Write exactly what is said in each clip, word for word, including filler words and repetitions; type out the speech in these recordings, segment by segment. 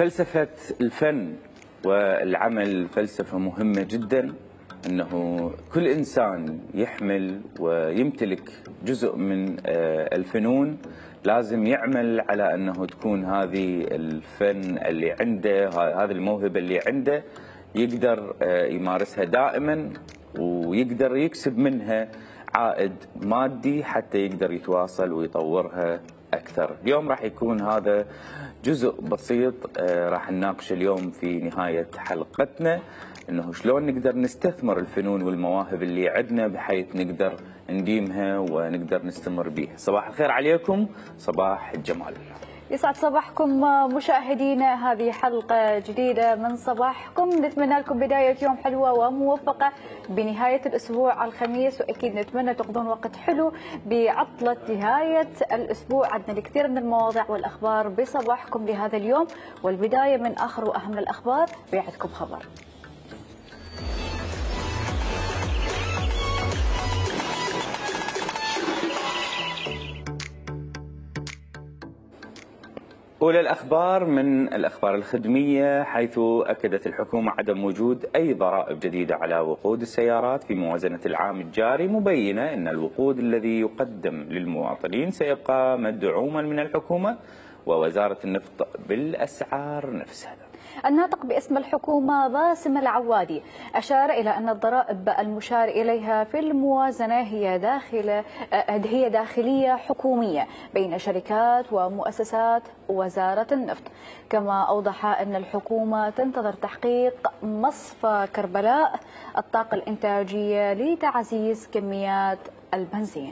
فلسفة الفن والعمل فلسفة مهمة جدا، أنه كل إنسان يحمل ويمتلك جزء من الفنون لازم يعمل على أنه تكون هذه الفن اللي عنده، هذه الموهبة اللي عنده يقدر يمارسها دائما ويقدر يكسب منها عائد مادي حتى يقدر يتواصل ويطورها أكثر. اليوم راح يكون هذا جزء بسيط راح نناقشه اليوم في نهاية حلقتنا، انه شلون نقدر نستثمر الفنون والمواهب اللي عندنا بحيث نقدر نديمها ونقدر نستمر بيها. صباح الخير عليكم، صباح الجمال. يسعد صباحكم مشاهدينا، هذه حلقة جديدة من صباحكم، نتمنى لكم بداية يوم حلوة وموفقة بنهاية الأسبوع على الخميس، وأكيد نتمنى تقضون وقت حلو بعطلة نهاية الأسبوع. عندنا الكثير من المواضيع والأخبار بصباحكم لهذا اليوم، والبداية من آخر وأهم الأخبار بيعدكم خبر. أولى الأخبار من الأخبار الخدمية، حيث أكدت الحكومة عدم وجود أي ضرائب جديدة على وقود السيارات في موازنة العام الجاري، مبينة أن الوقود الذي يقدم للمواطنين سيبقى مدعوما من الحكومة ووزارة النفط بالأسعار نفسها. الناطق باسم الحكومة باسم العوادي أشار إلى أن الضرائب المشار إليها في الموازنة هي داخل هي داخلية حكومية بين شركات ومؤسسات وزارة النفط. كما أوضح أن الحكومة تنتظر تحقيق مصفى كربلاء الطاقة الإنتاجية لتعزيز كميات البنزين.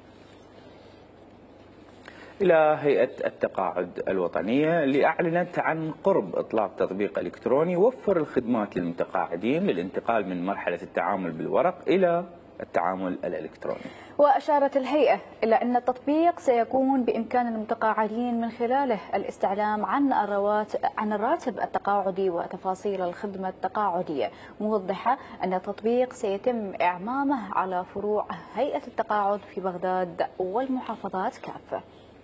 إلى هيئة التقاعد الوطنية اللي أعلنت عن قرب إطلاق تطبيق إلكتروني يوفر الخدمات للمتقاعدين للانتقال من مرحلة التعامل بالورق إلى التعامل الإلكتروني. وأشارت الهيئة إلى أن التطبيق سيكون بإمكان المتقاعدين من خلاله الاستعلام عن الرواتب عن الراتب التقاعدي وتفاصيل الخدمة التقاعدية، موضحة أن التطبيق سيتم إعمامه على فروع هيئة التقاعد في بغداد والمحافظات كافة.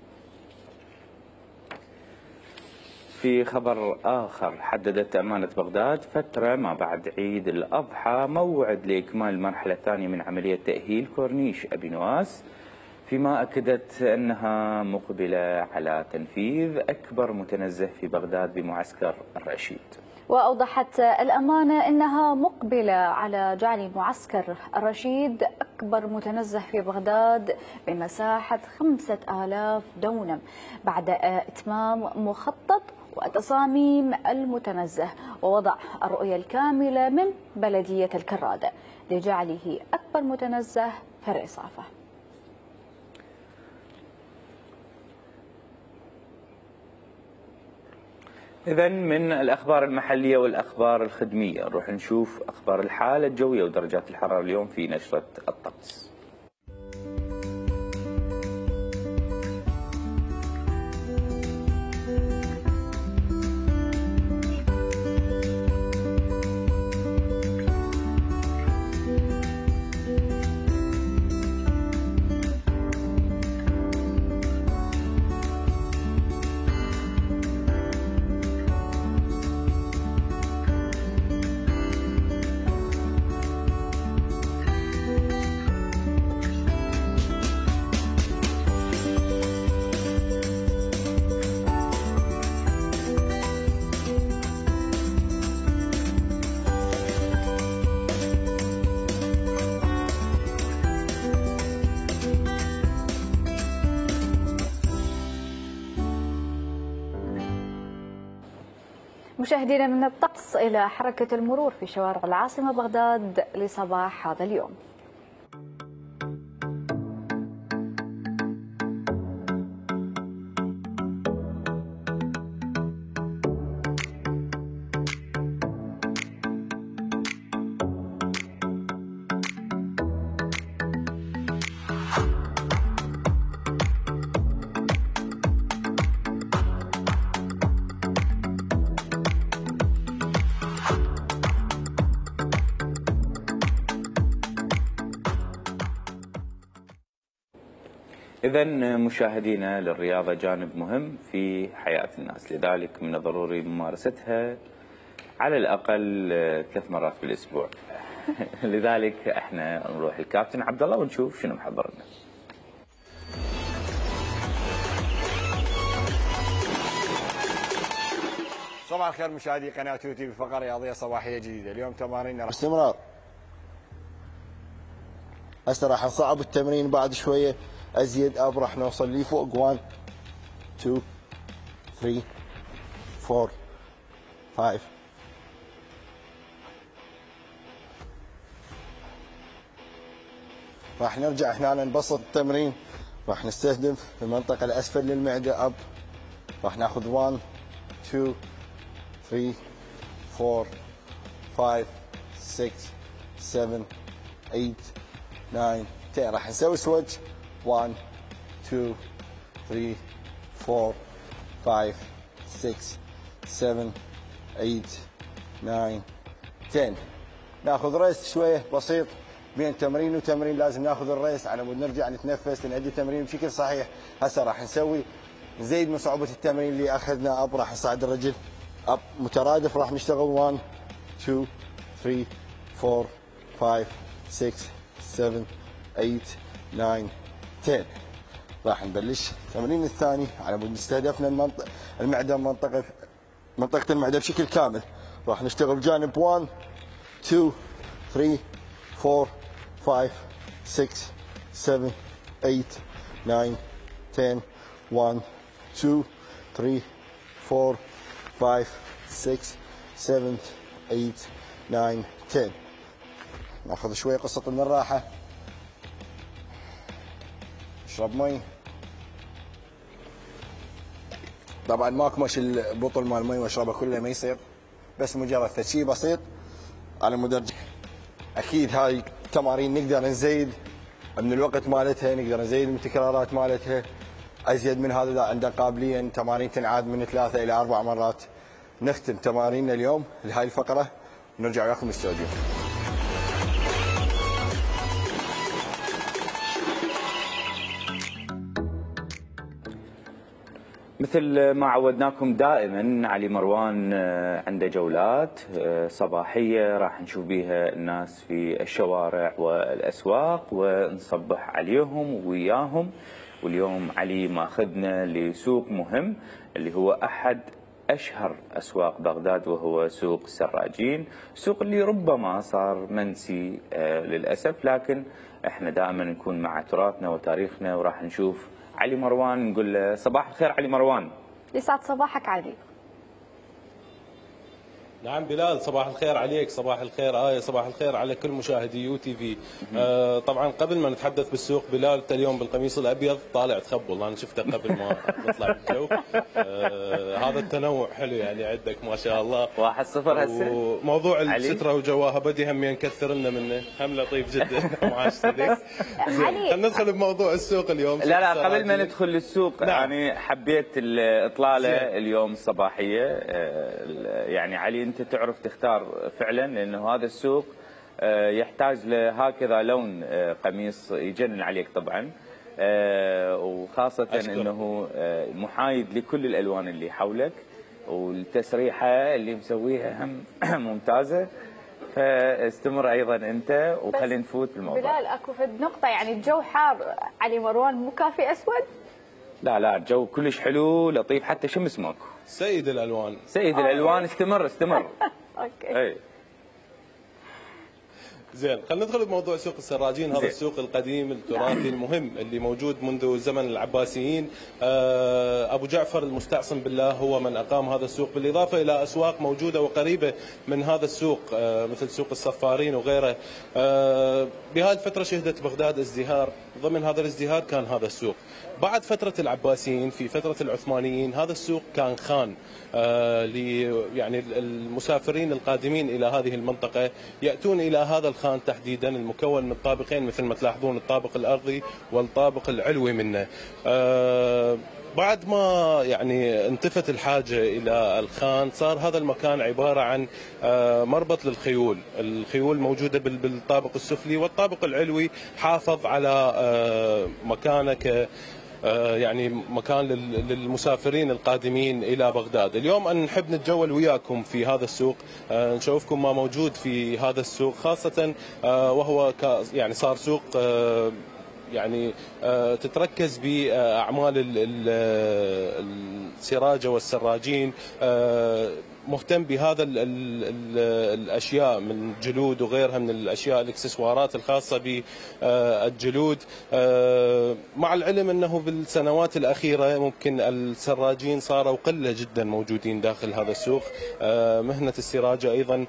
في خبر آخر، حددت أمانة بغداد فترة ما بعد عيد الأضحى موعد لإكمال المرحلة الثانية من عملية تأهيل كورنيش أبي نواس، فيما أكدت أنها مقبلة على تنفيذ أكبر متنزه في بغداد بمعسكر الرشيد. وأوضحت الأمانة أنها مقبلة على جعل معسكر الرشيد أكبر متنزه في بغداد بمساحة خمسة آلاف دونم بعد إتمام مخطط وتصاميم المتنزه ووضع الرؤية الكاملة من بلدية الكرادة لجعله أكبر متنزه في الرصافة. إذن من الأخبار المحلية والأخبار الخدمية نروح نشوف أخبار الحالة الجوية ودرجات الحرارة اليوم في نشرة الطقس. مشاهدينا، من الطقس إلى حركة المرور في شوارع العاصمة بغداد لصباح هذا اليوم. إذا مشاهدينا، للرياضة جانب مهم في حياة الناس، لذلك من الضروري ممارستها على الأقل ثلاث مرات بالأسبوع. لذلك احنا نروح الكابتن عبد الله ونشوف شنو محضر لنا. صباح الخير مشاهدي قناة يوتيوب، فقرة رياضية صباحية جديدة. اليوم تمارين باستمرار. هسه راح نصعب التمرين بعد شوية أزيد، أب راح نوصل لي فوق واحد اثنين ثلاثة أربعة خمسة. راح نرجع هنا نبسط التمرين، راح نستهدف المنطقة الأسفل للمعدة. أب راح ناخذ واحد اثنين ثلاثة أربعة خمسة ستة سبعة ثمانية تسعة عشرة. راح نسوي سويتش واحد اثنين ثلاثة أربعة خمسة ستة سبعة ثمانية تسعة عشرة. ناخذ ريست شويه بسيط بين تمرين وتمرين، لازم ناخذ الريست على مود نرجع نتنفس نأدي التمرين بشكل صحيح. هسه راح نسوي نزيد من صعوبه التمرين اللي اخذنا. اب راح نصعد الرجل اب مترادف، راح نشتغل واحد اثنين ثلاثة أربعة خمسة ستة سبعة ثمانية تسعة عشرة. راح نبلش التمرين الثاني على مود نستهدفنا المنطقه المعده، منطقه منطقه المعده بشكل كامل. راح نشتغل جانب واحد اثنين ثلاثة أربعة خمسة ستة سبعة ثمانية تسعة عشرة. واحد اثنين ثلاثة أربعة خمسة ستة سبعة ثمانية تسعة عشرة. ناخذ شوي قصة من الراحة، اشرب مي. طبعا ما اكمش البطل مال المي واشربه كله، ما يصير، بس مجرد تشي بسيط على مدرج. اكيد هاي التمارين نقدر نزيد من الوقت مالتها، نقدر نزيد من التكرارات مالتها ازيد من هذا. اذا عنده قابليه تمارين تنعاد من ثلاثه الى اربع مرات. نختم تماريننا اليوم لهاي الفقره ونرجع وياكم الاستوديو. مثل ما عودناكم دائما، علي مروان عنده جولات صباحية راح نشوف بيها الناس في الشوارع والأسواق ونصبح عليهم وياهم. واليوم علي ماخذنا لسوق مهم اللي هو أحد أشهر أسواق بغداد، وهو سوق سراجين. سوق اللي ربما صار منسي للأسف، لكن احنا دائما نكون مع تراثنا وتاريخنا. وراح نشوف علي مروان، نقول له صباح الخير علي مروان. يسعد صباحك علي. نعم بلال، صباح الخير عليك، صباح الخير آية، صباح الخير على كل مشاهدي يو تي في. آه طبعا قبل ما نتحدث بالسوق، بلال انت اليوم بالقميص الابيض طالع تخبل، انا شفته قبل ما نطلع بالجو. آه هذا التنوع حلو يعني عندك ما شاء الله. واحد صفر هسه. وموضوع الستره وجواها بدي هم نكثر لنا منه، هم لطيف جدا. معاش صديق. خلينا ندخل بموضوع السوق اليوم. لا لا قبل ما ندخل للسوق، نعم. يعني حبيت الاطلاله اليوم الصباحيه. يعني علي انت تعرف تختار فعلا، لانه هذا السوق يحتاج لهكذا لون قميص يجنن عليك طبعا، وخاصه أشكر. انه محايد لكل الالوان اللي حولك، والتسريحه اللي مسويها هم ممتازه. فاستمر ايضا انت وخلينا نفوت بالموضوع. بلال اكو فد نقطه، يعني الجو حار علي مروان، مو كافي اسود؟ لا لا الجو كلش حلو لطيف، حتى شمس ماكو. سيد الالوان سيد الالوان. استمر استمر. اوكي. اي زين، خلينا ندخل بموضوع سوق السراجين. هذا زين. السوق القديم التراثي المهم اللي موجود منذ زمن العباسيين. ابو جعفر المستعصم بالله هو من اقام هذا السوق، بالاضافه الى اسواق موجوده وقريبه من هذا السوق مثل سوق الصفارين وغيره. بهذه الفتره شهدت بغداد ازدهار، ضمن هذا الازدهار كان هذا السوق. بعد فترة العباسيين في فترة العثمانيين هذا السوق كان خان آه يعني المسافرين القادمين إلى هذه المنطقة يأتون إلى هذا الخان تحديدا المكون من طابقين مثل ما تلاحظون، الطابق الأرضي والطابق العلوي منه. آه بعد ما يعني انتفت الحاجة إلى الخان، صار هذا المكان عبارة عن مربط للخيول. الخيول موجودة بالطابق السفلي، والطابق العلوي حافظ على مكانه ك يعني مكان للمسافرين القادمين إلى بغداد. اليوم أن نحب نتجول وياكم في هذا السوق، نشوفكم ما موجود في هذا السوق، خاصة وهو يعني صار سوق يعني تتركز بأعمال السراجة والسراجين، مهتم بهذا ال ال ال الاشياء من جلود وغيرها من الاشياء الاكسسوارات الخاصه بالجلود. مع العلم انه بالسنوات الاخيره ممكن السراجين صاروا قله جدا موجودين داخل هذا السوق. مهنه السراجه ايضا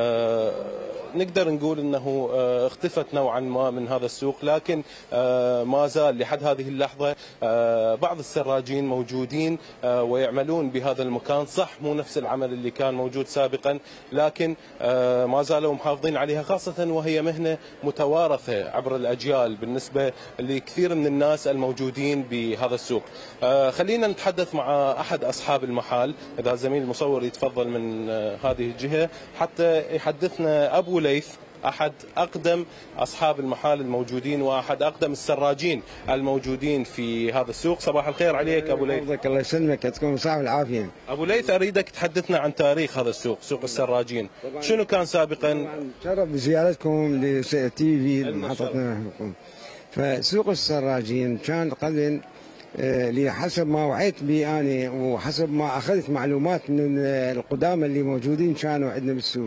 نقدر نقول انه اختفت نوعا ما من هذا السوق، لكن ما زال لحد هذه اللحظه بعض السراجين موجودين ويعملون بهذا المكان. صح مو نفس العمل اللي كان موجود سابقا، لكن ما زالوا محافظين عليها، خاصه وهي مهنه متوارثه عبر الاجيال بالنسبه لكثير من الناس الموجودين بهذا السوق. خلينا نتحدث مع احد اصحاب المحل، اذا زميل المصور يتفضل من هذه الجهه حتى يحدثنا. ابو ليث احد اقدم اصحاب المحال الموجودين واحد اقدم السراجين الموجودين في هذا السوق. صباح الخير عليك ابو ليث. الله يسلمك، تكون صاحب العافيه. ابو ليث اريدك تحدثنا عن تاريخ هذا السوق، سوق السراجين، شنو كان سابقا؟ شرف بزيارتكم لتي في محطتنا. فسوق السراجين كان قبل لحسب ما وعيت بي أنا وحسب ما اخذت معلومات من القدامى اللي موجودين كانوا عندنا بالسوق،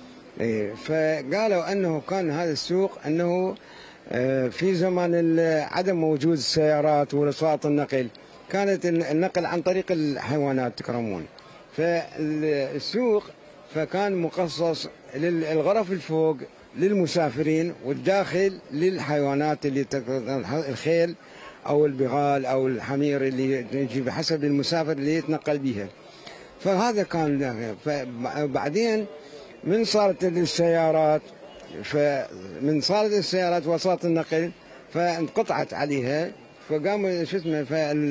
فقالوا انه كان هذا السوق انه في زمان عدم وجود السيارات ووسائط النقل، كانت النقل عن طريق الحيوانات تكرمون. فالسوق فكان مخصص للغرف الفوق للمسافرين، والداخل للحيوانات اللي الخيل او البغال او الحمير اللي يجي بحسب المسافر اللي يتنقل بها. فهذا كان. فبعدين من صارت السيارات، فمن صارت السيارات وسائط النقل فانقطعت عليها، فقاموا شو اسمه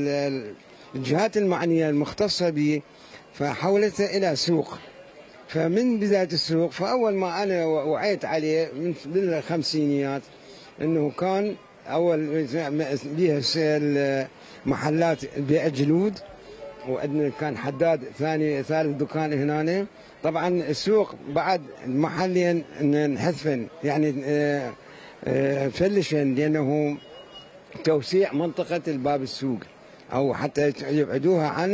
فالجهات المعنيه المختصه به فحولتها الى سوق. فمن بدايه السوق، فاول ما انا وعيت عليه من بالخمسينيات انه كان اول بيها محلات بيع جلود، وعندنا كان حداد ثاني ثالث دكان هنا. طبعا السوق بعد محلين انحذفن يعني فلشن، لانه توسيع منطقه الباب السوق او حتى يبعدوها عن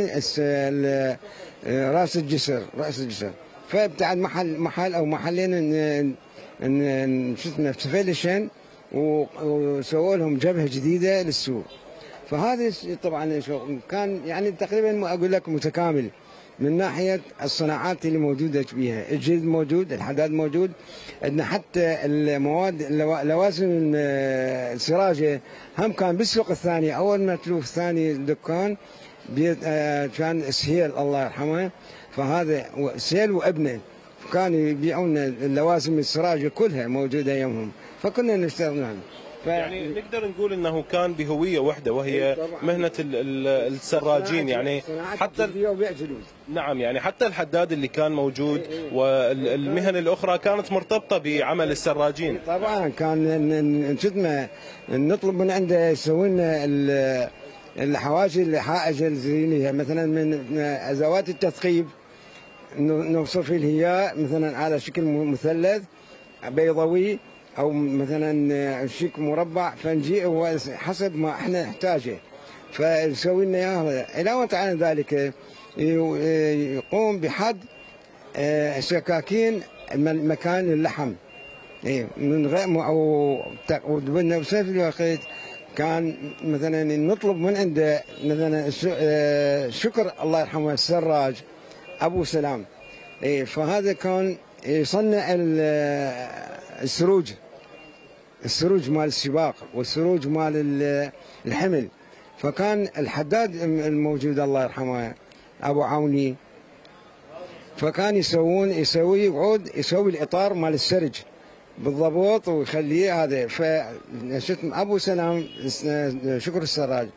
راس الجسر راس الجسر فابتعد محل محل او محلين شو اسمه فلشن، وسووا لهم جبهه جديده للسوق. فهذا طبعا كان يعني تقريبا اقول لك متكامل من ناحيه الصناعات اللي موجوده فيها، الجلد موجود، الحداد موجود، عندنا حتى المواد لوازم السراجه هم كان بالسوق الثاني. اول ما تلوف ثاني دكان كان سهيل الله يرحمه، فهذا سهيل وابنه كانوا يبيعون اللوازم السراجه كلها موجوده يومهم، فكنا نشتغل معهم. ف... يعني نقدر نقول انه كان بهويه واحده وهي مهنه السراجين، يعني حتى نعم يعني حتى الحداد اللي كان موجود والمهن الاخرى كانت مرتبطه بعمل السراجين. طبعا كان شدنا نطلب من عنده يسوي لنا الحواجز الحائج الزينيه، مثلا من ادوات التثقيب نوصف الهياء مثلا على شكل مثلث بيضاوي او مثلا شيك مربع، فنجي حسب ما احنا نحتاجه فيسوي لنا اياه. علاوه على ذلك يقوم بحد سكاكين مكان اللحم من غير او بنفس الوقت كان مثلا نطلب من عنده مثلا شكر الله يرحمه السراج ابو سلام، فهذا كان يصنع السروج السروج مال السباق والسروج مال الحمل. فكان الحداد الموجود الله يرحمه ابو عوني، فكان يسوون يسوي يقعد يسوي الاطار مال السرج بالضبط ويخليه هذا. فشتم ابو سلام شكر السراج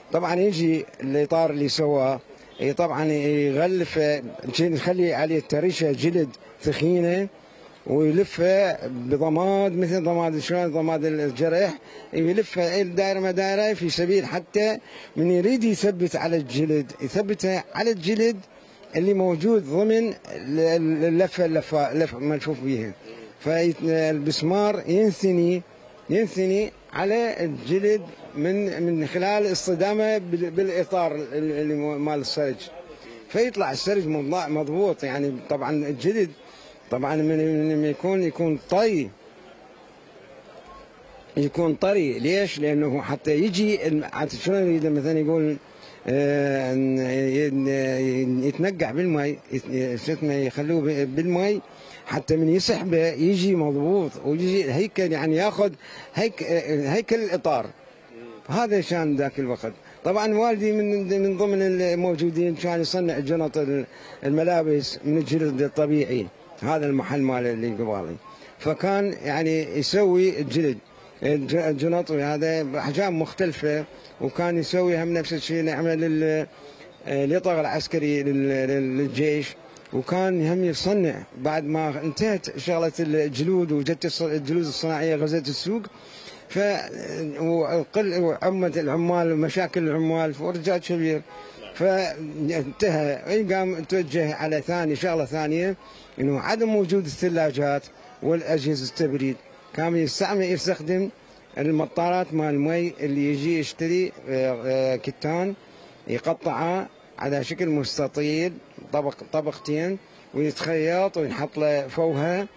طبعا يجي الاطار اللي سواه طبعا يغلف، يخلي عليه تريشه جلد ثخينه ويلفها بضماد مثل ضماد شلون ضماد الجرح، يلفها دائره ما دائره في سبيل حتى من يريد يثبت على الجلد يثبتها على الجلد اللي موجود ضمن اللفه اللفه اللفه ملفوف بها، فالبسمار ينثني ينثني على الجلد من من خلال اصطدامه بالاطار اللي مال السرج، فيطلع السرج مضبوط. يعني طبعا الجلد طبعا من يكون يكون طري يكون طري، ليش؟ لانه حتى يجي شلون يريد مثلا يقول يتنقع بالماء يخلوه بالماء حتى من يسحبه يجي مضبوط ويجي هيكل، يعني ياخذ هيك هيكل الاطار. هذا شان ذاك الوقت. طبعا والدي من من ضمن الموجودين كان يصنع جنط الملابس من الجلد الطبيعي، هذا المحل ماله اللي قبالي، فكان يعني يسوي الجلد الجنط هذا باحجام مختلفه، وكان يسوي هم نفس الشيء يعمل للطاقه العسكري للجيش، وكان هم يصنع بعد ما انتهت شغله الجلود وجت الجلود الصناعيه غزت السوق، ف وقل وعمه العمال ومشاكل العمال ورجال كبير، فانتهى قام توجه على ثاني شغله ثانيه انه عدم وجود الثلاجات والاجهزه التبريد، كان يستعمل يستخدم المطارات مال المي اللي يجي يشتري كتان يقطعه على شكل مستطيل طبق طبقتين ويتخيط وينحط له فوهه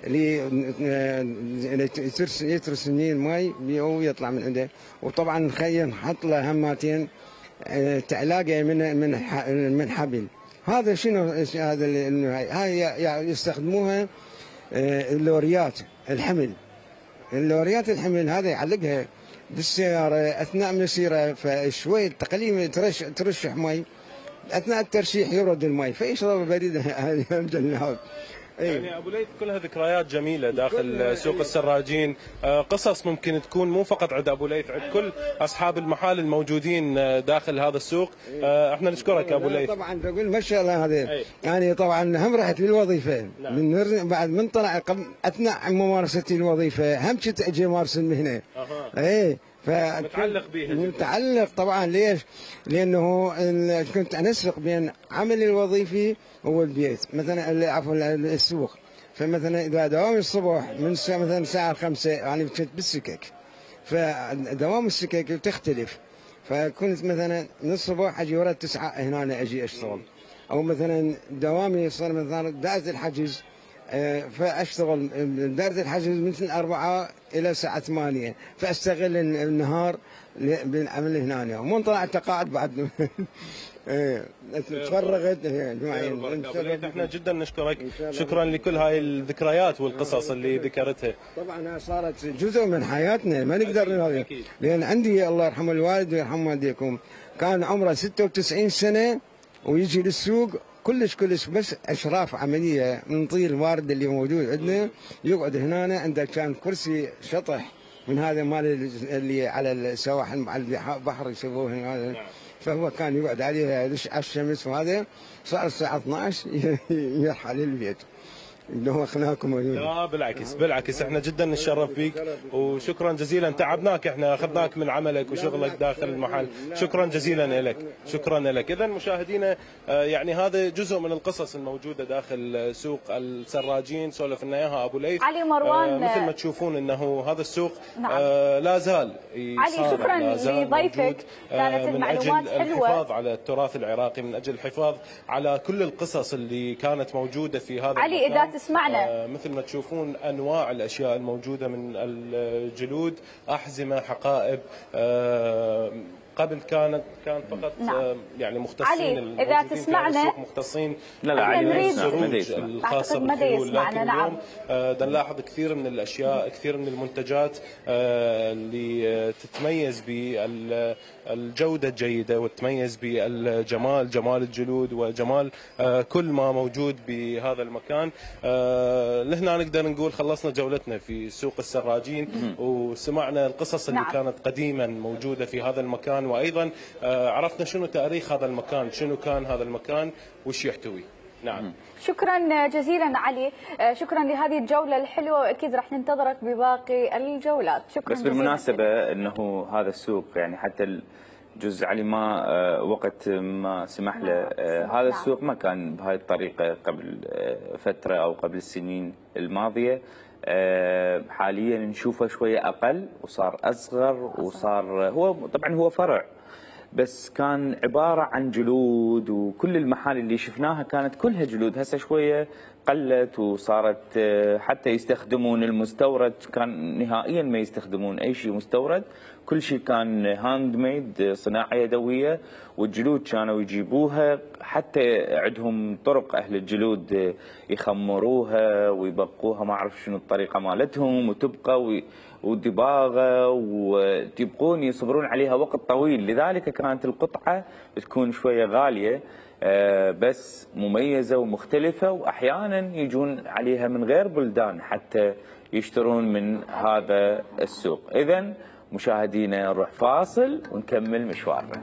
يترس يترس منين المي ويطلع من عنده، وطبعا نخيل نحط له هماتين تعلاقه من من من حبل. هذا شنو هذا هاي يستخدموها اللوريات الحمل، اللوريات الحمل هذا يعلقها بالسياره اثناء مسيره، فشوي تقليل ترش ترشح مي اثناء الترشيح يبرد المي فيشرب بريد الجناب. يعني ابو ليث كلها ذكريات جميله داخل سوق السراجين، قصص ممكن تكون مو فقط عند ابو ليث، عند كل اصحاب المحال الموجودين داخل هذا السوق. احنا نشكرك ابو ليث. طبعا بقول ما شاء الله هذا يعني طبعا هم رحت للوظيفه من بعد من طلع اثناء ممارستي الوظيفه هم كنت اجي امارس المهنه. اي متعلق بها متعلق طبعا. ليش؟ لانه كنت انسق بين عملي الوظيفي والبيت، مثلا عفوا السوق، فمثلا اذا دوام الصبح من الساعه مثلا الساعه خمسة يعني كنت بالسكك، فدوام السكك تختلف، فكنت مثلا من الصبح اجي ورا التسعه هنا اجي اشتغل، او مثلا دوامي صار مثلا دائره الحجز فاشتغل دائره الحجز من أربعة الى الساعه ثمانية، فاستغل النهار بالعمل هنا، ومن طلعت تقاعد بعد تفرغت. احنا جدا نشكرك، شكرا لكل هاي الذكريات والقصص اللي ذكرتها. طبعا صارت جزء من حياتنا ما نقدر نقول، لان عندي الله يرحمه الوالد ويرحم والديكم كان عمره ستة وتسعين سنه ويجي للسوق كلش كلش بس اشراف عمليه من طير الوارد اللي موجود عندنا، يقعد هنا عنده كان كرسي شطح من هذا مال اللي على السواحل مع البحر يسووه هنا، فهو كان يقعد عليه على الشمس، وهذا صار الساعه اثنعش يرحل للبيت. اللي هو اخلاقكم. لا بالعكس بالعكس احنا جدا نتشرف بيك وشكرا جزيلا، تعبناك احنا اخذناك من عملك وشغلك داخل المحل، شكرا جزيلا لك شكرا لك. اذا مشاهدينا يعني هذا جزء من القصص الموجوده داخل سوق السراجين سولف لنا اياها ابو ليث. علي مروان آه مثل ما تشوفون انه هذا السوق نعم. آه لا زال علي شكرا لضيفك، كانت المعلومات حلوه، من اجل الحفاظ على التراث العراقي، من اجل الحفاظ على كل القصص اللي كانت موجوده في هذا علي المكان. اذا تسمعنا آه مثل ما تشوفون انواع الاشياء الموجوده من الجلود، احزمه، حقائب. آه قبل كانت كان فقط نعم. يعني مختصين علي اذا تسمعنا مختصين لا لا علي الزروج الخاصه بالخيول، لكن نعم. اليوم آه نلاحظ كثير من الاشياء، كثير من المنتجات آه اللي تتميز بالجوده الجيده وتتميز بالجمال، جمال الجلود وجمال آه كل ما موجود بهذا المكان. آه لهنا نقدر نقول خلصنا جولتنا في سوق السراجين وسمعنا القصص اللي نعم. كانت قديما موجوده في هذا المكان وايضا عرفنا شنو تاريخ هذا المكان، شنو كان هذا المكان وش يحتوي. نعم. شكرا جزيلا علي، شكرا لهذه الجولة الحلوة، وأكيد راح ننتظرك بباقي الجولات. شكرا. بس بالمناسبة أنه هذا السوق يعني حتى الجزء علي ما وقت ما سمح له هذا السوق ما كان بهاي الطريقة قبل فترة أو قبل السنين الماضية. حاليا نشوفه شوية أقل وصار أصغر، وصار هو طبعا هو فرع بس كان عبارة عن جلود، وكل المحال اللي شفناها كانت كلها جلود. هسه شوية قلت وصارت حتى يستخدمون المستورد، كان نهائيا ما يستخدمون أي شيء مستورد، كل شيء كان هاند ميد، صناعة يدوية، والجلود كانوا يجيبوها حتى عندهم طرق أهل الجلود يخمروها ويبقوها ما أعرف شنو الطريقة مالتهم وتبقى ودباغة وتبقون يصبرون عليها وقت طويل، لذلك كانت القطعة تكون شوية غالية بس مميزة ومختلفة، وأحيانا يجون عليها من غير بلدان حتى يشترون من هذا السوق. إذن مشاهدينا نروح فاصل ونكمل مشوارنا.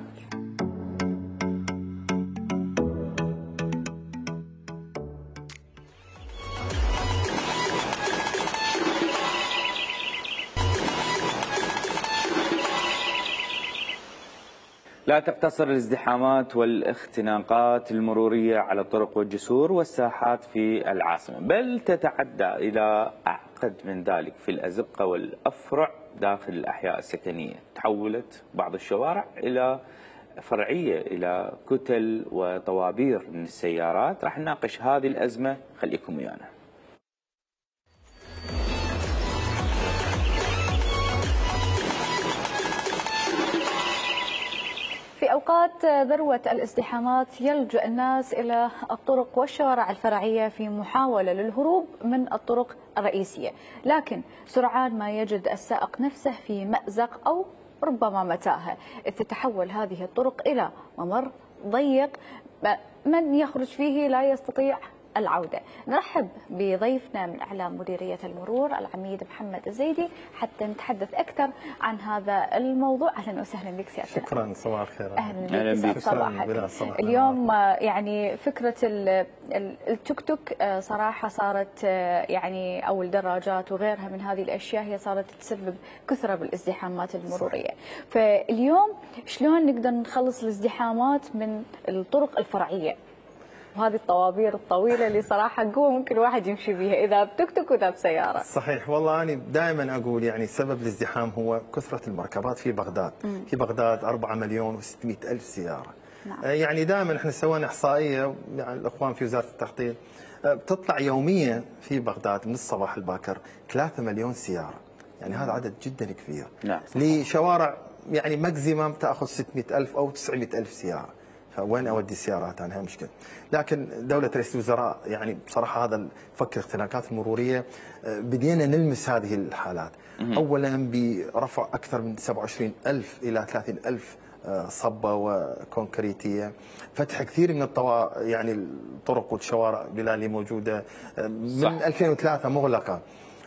لا تقتصر الازدحامات والاختناقات المرورية على الطرق والجسور والساحات في العاصمة، بل تتعدى إلى أعقد من ذلك في الأزقة والأفرع داخل الأحياء السكنية. تحولت بعض الشوارع إلى فرعية إلى كتل وطوابير من السيارات. راح نناقش هذه الأزمة، خليكم ويانا. في أوقات ذروة الازدحامات يلجأ الناس إلى الطرق والشوارع الفرعية في محاولة للهروب من الطرق الرئيسية، لكن سرعان ما يجد السائق نفسه في مأزق أو ربما متاهة، إذ تتحول هذه الطرق إلى ممر ضيق من يخرج فيه لا يستطيع العودة. نرحب بضيفنا من أعلام مديرية المرور العميد محمد الزيدي حتى نتحدث أكثر عن هذا الموضوع. أهلا وسهلا بك سيادتنا. شكرا، صباح الخير. أهلا بك صباحك. اليوم يعني فكرة التوك توك صراحة صارت يعني أو الدراجات وغيرها من هذه الأشياء هي صارت تسبب كثرة بالازدحامات المرورية. فاليوم شلون نقدر نخلص الازدحامات من الطرق الفرعية وهذه الطوابير الطويلة اللي صراحة قوة ممكن الواحد يمشي بيها إذا بتوك توك وإذا بسيارة؟ صحيح، والله أنا دائما أقول يعني سبب الازدحام هو كثرة المركبات في بغداد. مم. في بغداد أربعة مليون وستمئة ألف سيارة. نعم. يعني دائما احنا سوينا إحصائية، يعني الأخوان في وزارة التخطيط بتطلع يوميا في بغداد من الصباح الباكر ثلاثة مليون سيارة، يعني هذا عدد جدا كبير. نعم. لشوارع يعني ماكسيمم تأخذ ستمئة ألف أو تسعمئة ألف سيارة، فوين اودي السيارات؟ انا مشكله. لكن دوله رئيس الوزراء يعني بصراحه هذا فك الاختناقات المروريه بدينا نلمس هذه الحالات. اولا برفع اكثر من سبعة وعشرين ألف الى ثلاثين ألف صبه وكونكريتيه، فتح كثير من الطوا يعني الطرق والشوارع اللي موجوده من ألفين وثلاثة مغلقه.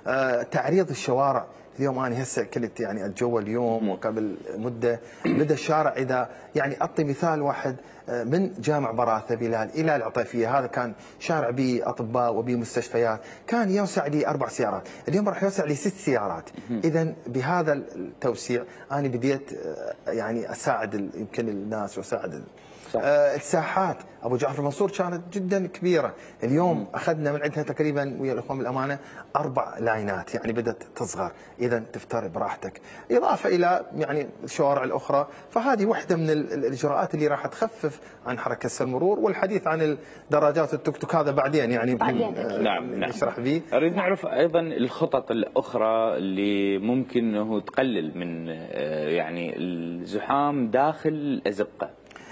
تعريض الشوارع اليوم انا هسه كنت يعني اتجول اليوم وقبل مده بدا الشارع، اذا يعني اعطي مثال واحد من جامع براثه بلال الى العطيفيه، هذا كان شارع به اطباء وبه مستشفيات، كان يوسع لي اربع سيارات، اليوم راح يوسع لي ست سيارات. اذا بهذا التوسيع انا بديت يعني اساعد يمكن الناس واساعد آه الساحات. ابو جعفر المنصور كانت جدا كبيره، اليوم مم. اخذنا من عندها تقريبا ويا الاخوان بالامانه اربع لاينات، يعني بدات تصغر، اذا تفتر براحتك، اضافه الى يعني الشوارع الاخرى، فهذه واحده من الاجراءات اللي راح تخفف عن حركه المرور. والحديث عن الدراجات والتوك توك هذا بعدين يعني بعدين آه نعم نعم نشرح به. اريد نعرف ايضا الخطط الاخرى اللي ممكن انه تقلل من آه يعني الزحام داخل الازقه.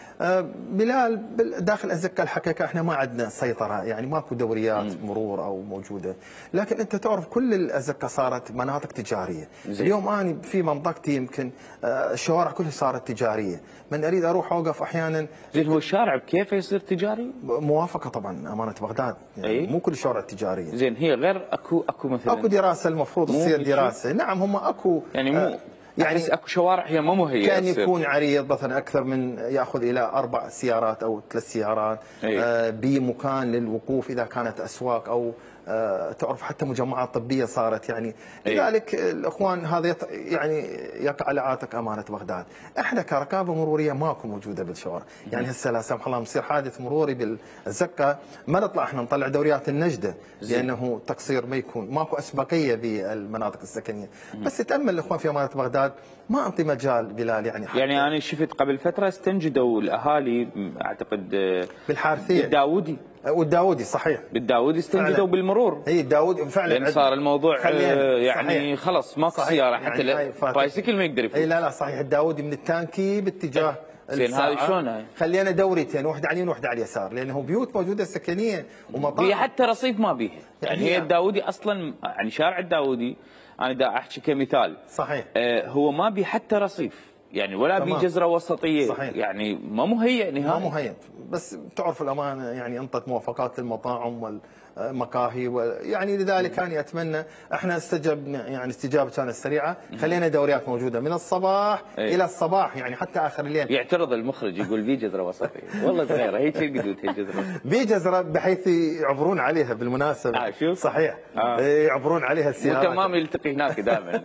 بلال داخل الازقه الحقيقه احنا ما عندنا سيطره، يعني ماكو دوريات مرور او موجوده، لكن انت تعرف كل الازقه صارت مناطق تجاريه. زي. اليوم انا في منطقتي يمكن الشوارع كلها صارت تجاريه، من اريد اروح اوقف احيانا. زين هو الشارع بكيف يصير تجاري؟ موافقه طبعا امانه بغداد، يعني أي؟ مو كل الشوارع تجاريه. زين هي غير اكو اكو مثلا اكو دراسه المفروض تصير دراسه، نعم هم اكو يعني مو يعني احس اكو شوارع هي ما مهيئه، كان يكون عريض مثلا اكثر من ياخذ الى اربع سيارات او ثلاث سيارات، آه بمكان للوقوف اذا كانت اسواق او آه تعرف حتى مجمعات طبيه صارت يعني. لذلك الاخوان هذا يط... يعني يقع على عاتق امانه بغداد. احنا كركابه مروريه ماكو موجوده بالشوارع، يعني هسه لا سمح الله مصير حادث مروري بالزقه ما نطلع احنا نطلع دوريات النجده لانه تقصير ما يكون ماكو اسبقيه بالمناطق السكنيه، بس تامل الاخوان في امانه بغداد ما اعطي مجال بلال يعني. يعني انا شفت قبل فتره استنجدوا الاهالي اعتقد بالحارثيه بالداودي والداودي صحيح بالداودي استنجدوا بالمرور. اي الداودي فعلا لان صار الموضوع يعني صحيح. خلص ماكو سياره حتى يعني البايسكل ما يقدر يفوت. اي لا لا صحيح الداودي من التانكي باتجاه زين هذه شلون هاي؟ خلينا دوريتين واحده على اليمين وواحده على اليسار لانه بيوت موجوده سكنيه ومطاعم هي حتى رصيف ما بيها يعني, يعني هي الداودي اصلا يعني شارع الداودي انا دا احكي كمثال صحيح آه هو ما بي حتى رصيف يعني ولا بي جزره وسطيه صحيح. يعني ما مهيئ نهائيا ما مهيئ بس تعرف الامانه يعني انطت موافقات للمطاعم والمقاهي يعني لذلك انا اتمنى احنا استجبنا يعني استجابه كانت سريعه خلينا دوريات موجوده من الصباح ايه. الى الصباح يعني حتى اخر الليل. يعترض المخرج يقول بي جزره وسطيه والله صغيره هيك القدود هي جزره بي جزره بحيث يعبرون عليها بالمناسبه آه شوف صحيح آه. يعبرون عليها السيارات وتمام يلتقي هناك دائما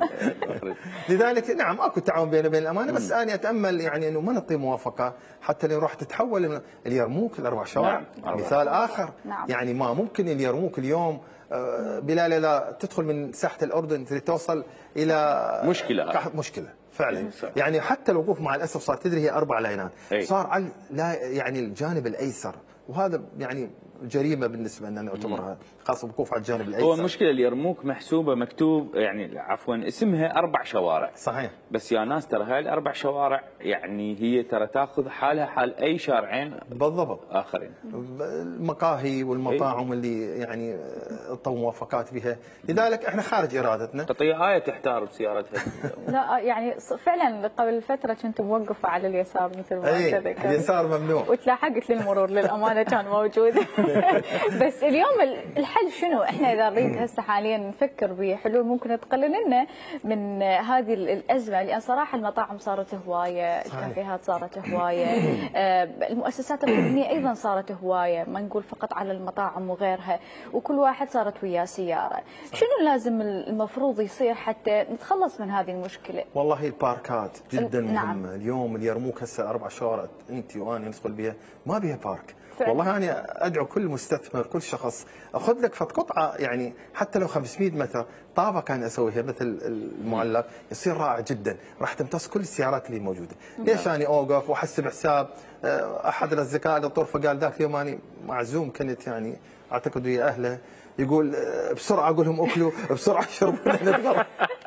لذلك نعم اكو تعاون بيننا وبين الامانه بس انا اتامل يعني انه ما نعطي موافقه حتى لو راح تتحول من اليرموك الاربع شوارع نعم. مثال اخر نعم. يعني ما ممكن اليرموك اليوم بلال اذا تدخل من ساحه الاردن توصل الى مشكله مشكله فعلا يعني حتى الوقوف مع الاسف صار تدري هي اربع لينات صار على لا يعني الجانب الايسر وهذا يعني جريمه بالنسبه لنا نعتبرها خاصه الوقوف على الجانب الايسر. هو المشكله اليرموك محسوبه مكتوب يعني عفوا اسمها اربع شوارع صحيح بس يا ناس ترى هاي الاربع شوارع يعني هي ترى تاخذ حالها حال اي شارعين بالضبط اخرين. المقاهي والمطاعم اللي يعني طو موافقات بها لذلك احنا خارج ارادتنا. قطيع آية تحتار بسيارتها لا يعني فعلا قبل فتره كنت موقفه على اليسار مثل ما اتذكر اليسار ممنوع وتلاحقت للمرور للامانه كان موجود بس اليوم الحل شنو؟ احنا اذا نريد هسه حاليا نفكر بحلول ممكن تقلل لنا من هذه الازمه لان صراحه المطاعم صارت هوايه، الكافيهات صارت هوايه، المؤسسات الخدميه ايضا صارت هوايه، ما نقول فقط على المطاعم وغيرها، وكل واحد صارت وياه سياره، شنو لازم المفروض يصير حتى نتخلص من هذه المشكله؟ والله الباركات جدا مهمه، نعم. اليوم اليرموك هسه اربع شوارع انت وانا ندخل بها ما بها بارك. والله أنا أدعو كل مستثمر كل شخص أخذ لك فت قطعة يعني حتى لو خمسمئة متر طابة كان أسويها مثل المعلق يصير رائع جدا راح تمتص كل السيارات اللي موجودة. ليش أنا أوقف وأحسب حساب أحد الأصدقاء للطرفة قال ذاك اليوم أنا معزوم كنت يعني أعتقد ويا أهله يقول بسرعه اقول لهم اكلوا بسرعه اشربوا نتغرب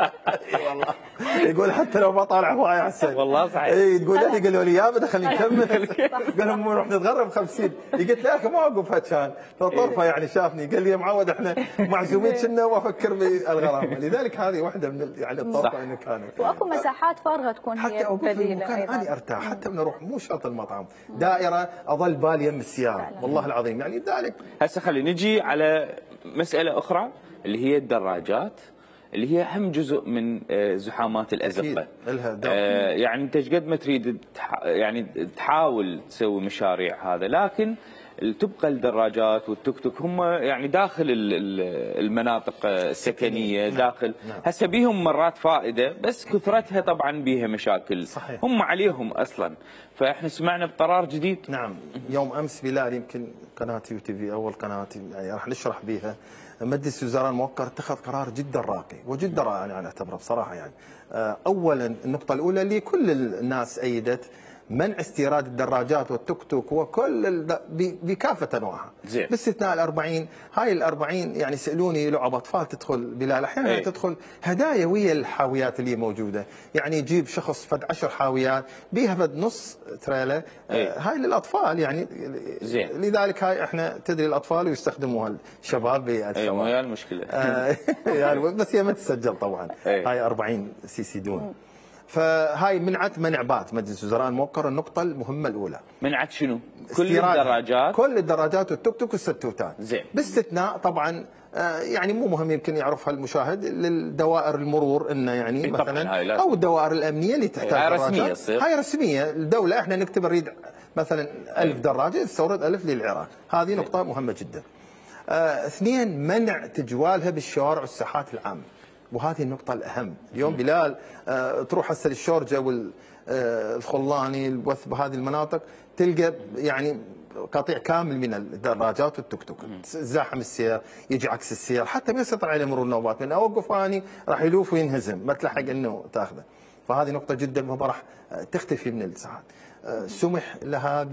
والله يقول حتى لو بطالع هواي احسن والله صحيح اي تقول لي قالوا لي يا بدا خلينا نكمل قال لهم نروح نتغرب خمسين قلت له يا اخي ما اوقف كان فالطرفه يعني شافني قال لي يا معود احنا معزومين كنا وافكر بالغرامه لذلك هذه واحده من يعني الطرفه انه كانت واكو مساحات فارغه تكون هي بديله حتى انا ارتاح حتى من اروح مو شرط المطعم دائره اظل بالي يم السياره والله العظيم يعني ذلك. هسه خلينا نجي على مسألة أخرى اللي هي الدراجات اللي هي أهم جزء من زحامات الأزقة. آه يعني أنت قد ما تريد يعني تحاول تسوي مشاريع هذا لكن تبقى الدراجات والتوك توك هم يعني داخل المناطق السكنيه داخل هسه بيهم مرات فائده بس كثرتها طبعا بيها مشاكل صحيح. هم عليهم اصلا فاحنا سمعنا بقرار جديد. نعم يوم امس بلال يمكن قناه يو تي في اول قناه يعني راح نشرح بها مجلس الوزراء الموقر اتخذ قرار جدا راقي وجدا رائع انا اعتبره بصراحه يعني اولا النقطه الاولى اللي كل الناس ايدت منع استيراد الدراجات والتوك توك وكل بكافه انواعها باستثناء الأربعين. هاي الأربعين يعني سالوني لعب اطفال تدخل بلال احيانا ايه؟ تدخل هدايا ويا الحاويات اللي موجوده يعني يجيب شخص فد عشر حاويات بيها فد نص تريلا ايه؟ آه هاي للاطفال يعني زين. لذلك هاي احنا تدري الاطفال ويستخدموها الشباب بالشباب ايوه هي المشكله آه يعني بس هي ما تسجل طبعا ايه؟ هاي أربعين سي سي دون فهاي منعت منعبات مجلس وزراء الموقر النقطه المهمه الاولى. منعت شنو؟ كل الدراجات؟ كل الدراجات والتوك توك والستوتات. زين. باستثناء طبعا يعني مو مهم يمكن يعرفها المشاهد للدوائر المرور انه يعني مثلا او الدوائر الامنيه اللي تحتاج هاي رسميه تصير. هاي رسميه الدوله، احنا نكتب نريد مثلا ألف دراجه تستورد ألف للعراق، هذه نقطه مهمه جدا. آه، اثنين منع تجوالها بالشوارع والساحات العامه، وهذه النقطه الاهم. اليوم بلال آه، تروح هسه للشورجه والخلاني الوثب بهذه المناطق تلقى يعني قطيع كامل من الدراجات والتوك توك، زاحم السير، يجي عكس السير، حتى ما يستطيع عليه مرور النوبات، من اوقف اني راح يلوف وينهزم، ما تلحق انه تاخذه. فهذه نقطه جدا مهمه راح تختفي من الساعات. سمح لها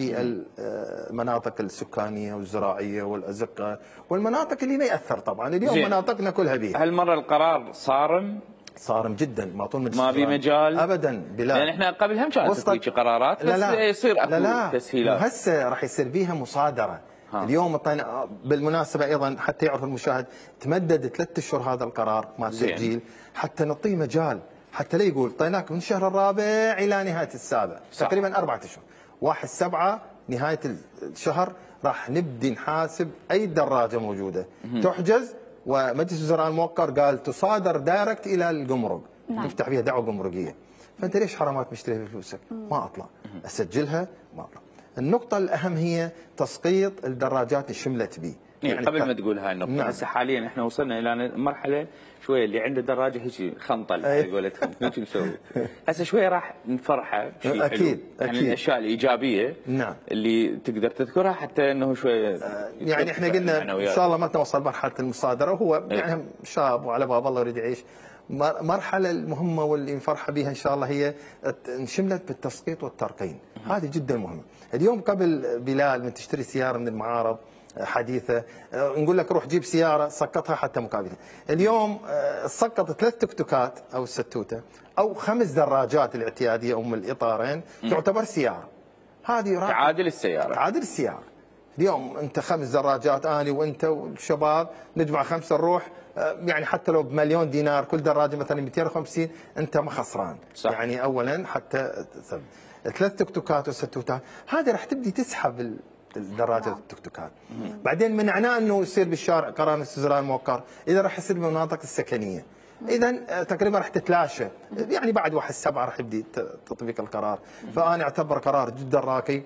بالمناطق السكانيه والزراعيه والازقه والمناطق اللي ما ياثر طبعا، اليوم زين. مناطقنا كلها بيها. هالمره القرار صارم؟ صارم جدا، ما طول ما في مجال ابدا بلا، لان احنا قبل هم كانت تجيك قرارات بس لا لا. يصير اكو لا لا. تسهيلات. هسه راح يصير بيها مصادره. ها. اليوم طينا بالمناسبه ايضا حتى يعرف المشاهد تمدد ثلاث اشهر هذا القرار مال التسجيل حتى نعطيه مجال، حتى لا يقول طيناك من الشهر الرابع الى نهايه السابع، صح. تقريبا اربعه اشهر، واحد سبعه نهايه الشهر راح نبدي نحاسب اي دراجه موجوده مم. تحجز، ومجلس وزراء الموقر قال تصادر دايركت الى الجمرك، نعم. نفتح بها دعوه جمركيه. فانت ليش حرامات مشتريها بفلوسك؟ ما اطلع اسجلها، ما اطلع. النقطه الاهم هي تسقيط الدراجات اللي شملت به. يعني قبل ما تقول هاي النقطة، نعم. هسه حاليا احنا وصلنا إلى مرحلة شوية اللي عنده دراجة هيك خنطل على قولتهم، هيك نسوي. هسه شوية راح نفرحه بشيء أكيد حلو. أكيد يعني الأشياء الإيجابية نعم. اللي تقدر تذكرها حتى إنه شوية آه يعني احنا قلنا إن شاء الله ما توصل مرحلة المصادرة، وهو يعني شاب وعلى باب الله يريد يعيش. المرحلة المهمة واللي نفرح بها إن شاء الله هي انشملت بالتسقيط والترقين، هذه جدا مهمة. اليوم قبل بلال من تشتري سيارة من المعارض حديثه نقول لك روح جيب سياره سقطها حتى مقابلها. اليوم سقط ثلاث تكتكات او ستوته او خمس دراجات الاعتياديه ام الاطارين تعتبر سياره. هذه تعادل السياره. تعادل السياره. اليوم انت خمس دراجات اني وانت والشباب نجمع خمسه نروح، يعني حتى لو بمليون دينار كل دراجه مثلا مئتين وخمسين انت ما خسران. صح. يعني اولا حتى ثلاث تكتكات وستوتات هذه راح تبدي تسحب الدراجات والتكتكات. بعدين منعناه انه يصير بالشارع قرار مجلس وزراء الموقر، اذا راح يصير بالمناطق السكنيه. اذا تقريبا راح تتلاشى، يعني بعد واحد سبعه راح يبدي تطبيق القرار، فانا اعتبر قرار جدا راقي،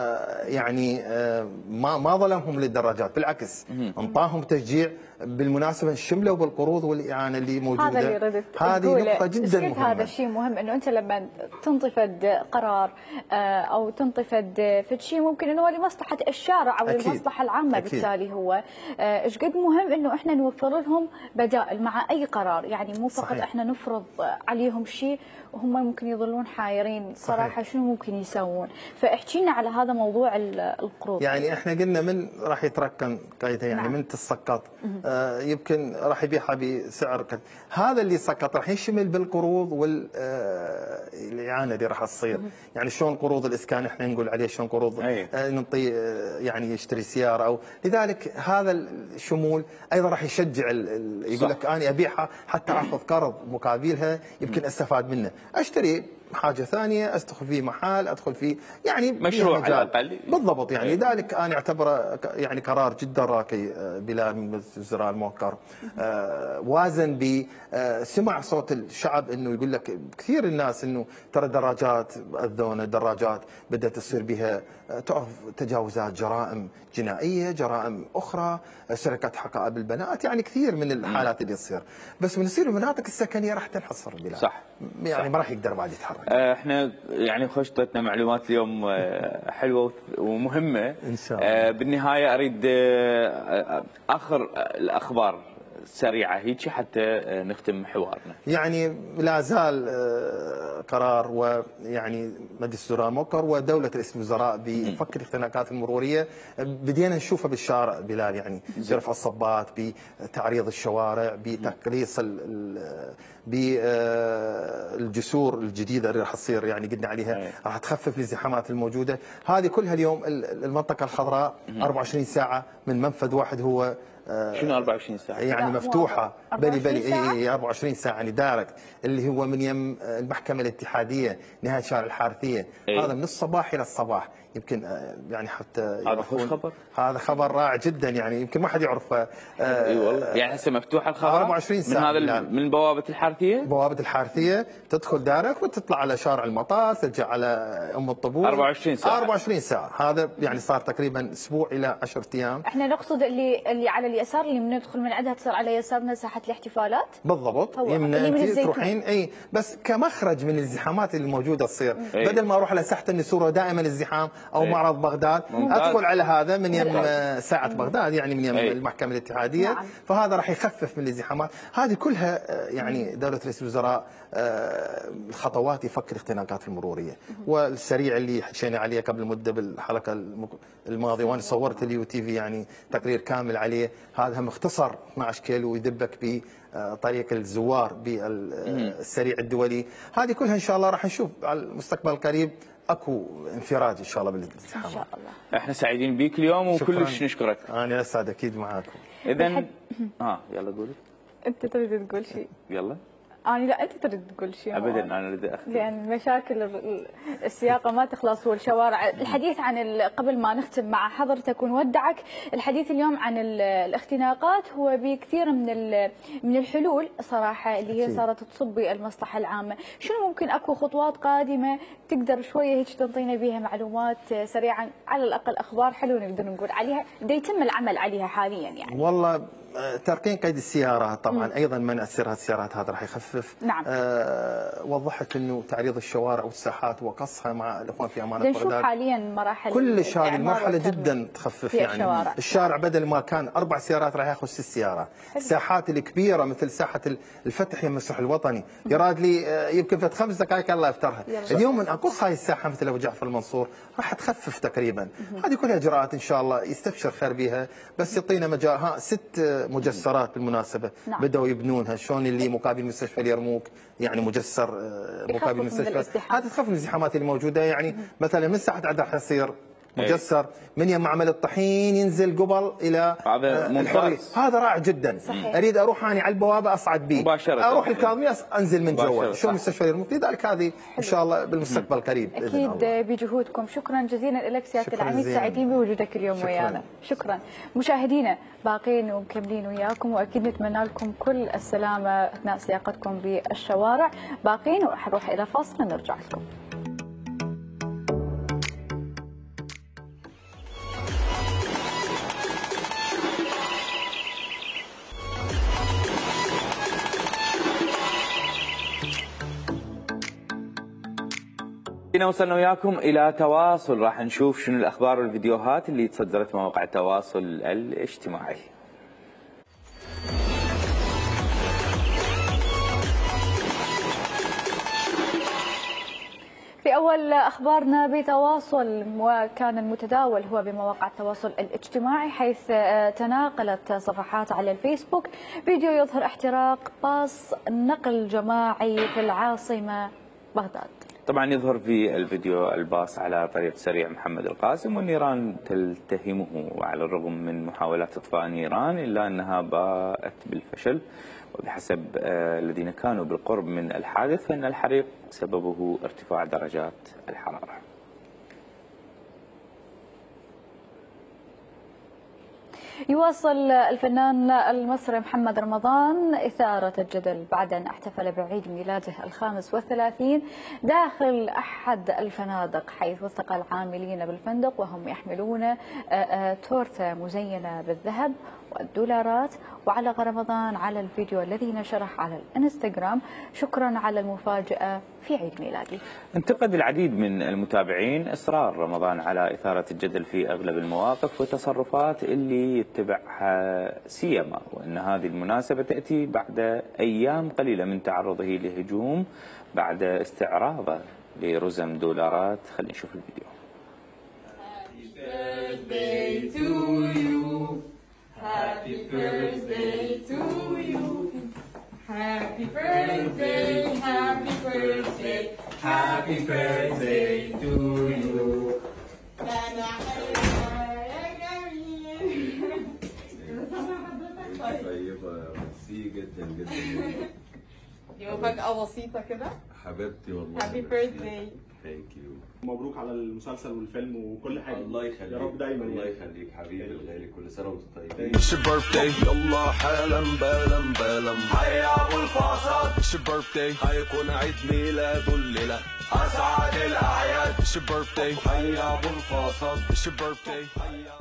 يعني ما ما ظلمهم للدراجات، بالعكس انطاهم تشجيع. بالمناسبه شملوا بالقروض والاعانه اللي موجوده، هذا اللي ردت هذه نقطه جدا مهمه. هذا الشيء مهم، انه انت لما تنطفد قرار او تنطفد في شيء ممكن انه هو لمصلحه الشارع او للمصلحه العامه، أكيد. بالتالي هو ايش قد مهم انه احنا نوفر لهم بدائل مع اي قرار، يعني مو فقط صحيح. احنا نفرض عليهم شيء وهم ممكن يظلون حايرين صراحه صحيح. شنو ممكن يسوون. فاحكي لنا على هذا موضوع القروض. يعني احنا قلنا من راح يتركن قيده، يعني نعم. من تسقط آه يمكن راح يبيعها بسعر قد. هذا اللي سقط راح يشمل بالقروض والاعانه اللي راح تصير. يعني شلون قروض الاسكان احنا نقول عليه شلون قروض آه نعطي آه يعني يشتري سياره، او لذلك هذا الشمول ايضا راح يشجع يقول لك انا ابيعها حتى اخذ قرض مقابلها يمكن استفاد منه، اشتري حاجه ثانيه، ادخل فيه محل، ادخل فيه يعني مشروع على الاقل. بالضبط. يعني لذلك انا اعتبره يعني قرار جدا راقي بلال من مجلس وزراء الموقر، وازن بسمع صوت الشعب، انه يقول لك كثير الناس انه ترى دراجات اذونا، دراجات بدات تصير بها تعرف تجاوزات، جرائم جنائيه، جرائم اخرى، سرقه حقائب البنات، يعني كثير من الحالات اللي تصير. بس من يصير المناطق السكنيه راح تنحصر بلال. صح. يعني ما راح يقدر بعد يتحرك. احنا يعني خوش طيتنا معلومات اليوم حلوه ومهمه ان شاء الله. بالنهايه اريد اخر الاخبار سريعه هيك حتى نختم حوارنا. يعني لا زال قرار ويعني مجلس وزراء الموقر ودوله رئيس الوزراء بفك الاختناقات المروريه، بدينا نشوفها بالشارع بلال، يعني برفع الصبات، بتعريض الشوارع، بتقليص بالجسور الجديده اللي راح تصير، يعني قلنا عليها راح تخفف الازدحامات الموجوده. هذه كلها اليوم المنطقه الخضراء أربعة وعشرين ساعه من منفذ واحد هو شنو أربعة وعشرين ساعة؟ يعني مفتوحه بلي بلي اي أربعة وعشرين ساعه يعني دايركت، اللي هو من يم المحكمه الاتحاديه نهايه شارع الحارثيه. أي. هذا من الصباح الى الصباح يمكن يعني حتى هذا خوش خبر، هذا خبر رائع جدا يعني يمكن ما حد يعرفه. اي والله يعني هسه مفتوحه الخبر أربعة وعشرين ساعه من هذا من بوابه الحارثيه، بوابه الحارثيه تدخل دارك وتطلع على شارع المطار، ترجع على ام الطبول أربعة وعشرين ساعه أربعة وعشرين ساعه. هذا يعني صار تقريبا اسبوع الى عشرة ايام. احنا نقصد اللي اللي على اليسار اللي من ندخل من عندها تصير على يسارنا ساحه الاحتفالات بالضبط، يمنا انت تروحين اي بس كمخرج من الازدحامات اللي موجوده تصير. أي. بدل ما اروح على ساحه النسور دائما الازدحام او أي. معرض بغداد، ممتاز. ادخل على هذا من يم ساعه بغداد يعني من يم أي. المحكمه الاتحاديه. نعم. فهذا راح يخفف من الازدحامات. هذه كلها يعني دوله رئيس الوزراء الخطوات يفك الاختناقات المروريه والسريع اللي حكينا عليه قبل مده بالحلقه الماضيه، وانا صورت اليو تي في يعني تقرير كامل عليه. هذا مختصر اثنعش كيلو ويدبك ب طريق الزوار بالسريع الدولي. هذه كلها ان شاء الله راح نشوف على المستقبل القريب اكو انفراج ان شاء الله بالازدحام. ان شاء الله. احنا سعيدين بيك اليوم وكلش نشكرك. انا اسعد اكيد معاكم. اذا اه يلا قولي. انت تريد تقول شيء؟ يلا. أنا آه لا أنت تريد تقول شيء. أبدا أنا أريد أختم. لأن مشاكل السياقة ما تخلص والشوارع. الحديث عن قبل ما نختم مع حضرتك ونودعك، الحديث اليوم عن الاختناقات هو بكثير من من الحلول صراحة اللي هي صارت تصب بالمصلحة العامة. شنو ممكن أكو خطوات قادمة تقدر شوية هيك تنطينا بها معلومات سريعا، على الأقل أخبار حلوة نقدر نقول عليها دا يتم العمل عليها حاليا يعني؟ والله ترقيم قيد السيارات طبعا مم. ايضا منع سير السيارات هذا راح يخفف. نعم. آه وضحت انه تعريض الشوارع والساحات وقصها مع الاخوان في امانه بغداد. نشوف حاليا مراحل كلش هذه المرحله جدا تخفف يعني الشوارع. الشارع بدل ما كان اربع سيارات راح ياخذ ست سيارات. الساحات الكبيره مثل ساحه الفتح يم المسرح الوطني يراد لي يمكن في خمس دقائق الله يفترها. اليوم من اقص هاي الساحه مثل ابو جعفر المنصور راح تخفف تقريبا. هذه كلها اجراءات ان شاء الله يستبشر خير بها، بس يعطينا مجال. ها ست مجسرات بالمناسبه. نعم. بدأوا يبنونها شلون اللي مقابل مستشفى اليرموك يعني مجسر مقابل مستشفى، هذا تخفف من الازدحامات اللي موجوده يعني. مثلا من ساعه عدن راح يصير مجسر من يم معمل الطحين ينزل قبل الى هذا ممتاز، هذا رائع جدا. صحيح. اريد اروح اني على البوابه اصعد به مباشره، اروح الكاظميه انزل من جوا شو مستشفى اليرموك. لذلك هذه ان شاء الله بالمستقبل القريب اكيد بجهودكم. شكرا جزيلا لك سياده العميد، سعيدين بوجودك اليوم شكرا. ويانا. شكرا. مشاهدينا باقين ومكملين وياكم، واكيد نتمنى لكم كل السلامه اثناء سياقتكم بالشوارع. باقين وحنروح الى فاصل نرجع لكم. هنا وصلنا وياكم الى تواصل، راح نشوف شنو الاخبار والفيديوهات اللي تصدرت مواقع التواصل الاجتماعي. في أول أخبارنا بتواصل، وكان المتداول هو بمواقع التواصل الاجتماعي، حيث تناقلت صفحات على الفيسبوك فيديو يظهر احتراق باص نقل جماعي في العاصمة بغداد. طبعا يظهر في الفيديو الباص على طريق سريع محمد القاسم، والنيران تلتهمه، وعلى الرغم من محاولات اطفاء النيران الا انها باءت بالفشل. وبحسب الذين كانوا بالقرب من الحادث فإن الحريق سببه ارتفاع درجات الحرارة. يواصل الفنان المصري محمد رمضان إثارة الجدل بعد أن احتفل بعيد ميلاده الخامس والثلاثين داخل أحد الفنادق، حيث وثق العاملين بالفندق وهم يحملون تورتة مزينة بالذهب والدولارات. وعلق رمضان على الفيديو الذي نشره على الانستغرام شكرا على المفاجأة في عيد ميلادي. انتقد العديد من المتابعين إصرار رمضان على إثارة الجدل في أغلب المواقف والتصرفات اللي يتبعها، سيما وأن هذه المناسبة تأتي بعد أيام قليلة من تعرضه لهجوم بعد استعراضه لرزم دولارات. خلينا نشوف الفيديو. Happy birthday to you. Happy birthday, happy birthday, happy birthday to you. جدا جدا. دي مفاجأة بسيطة كده. حبيبتي والله. هابي بيرثداي. ثانك يو. مبروك على المسلسل والفيلم وكل حاجه. الله يخليك. يا رب دايما. الله يخليك حبيبي الغالي، كل سنه وانت طيب. It's your birthday يلا حالا بالا بالا هيا ابو الفاصات. It's your birthday هيكون عيد ميلاد الليله اسعد الاعياد. It's your birthday هيا ابو الفاصات. It's your birthday هيا.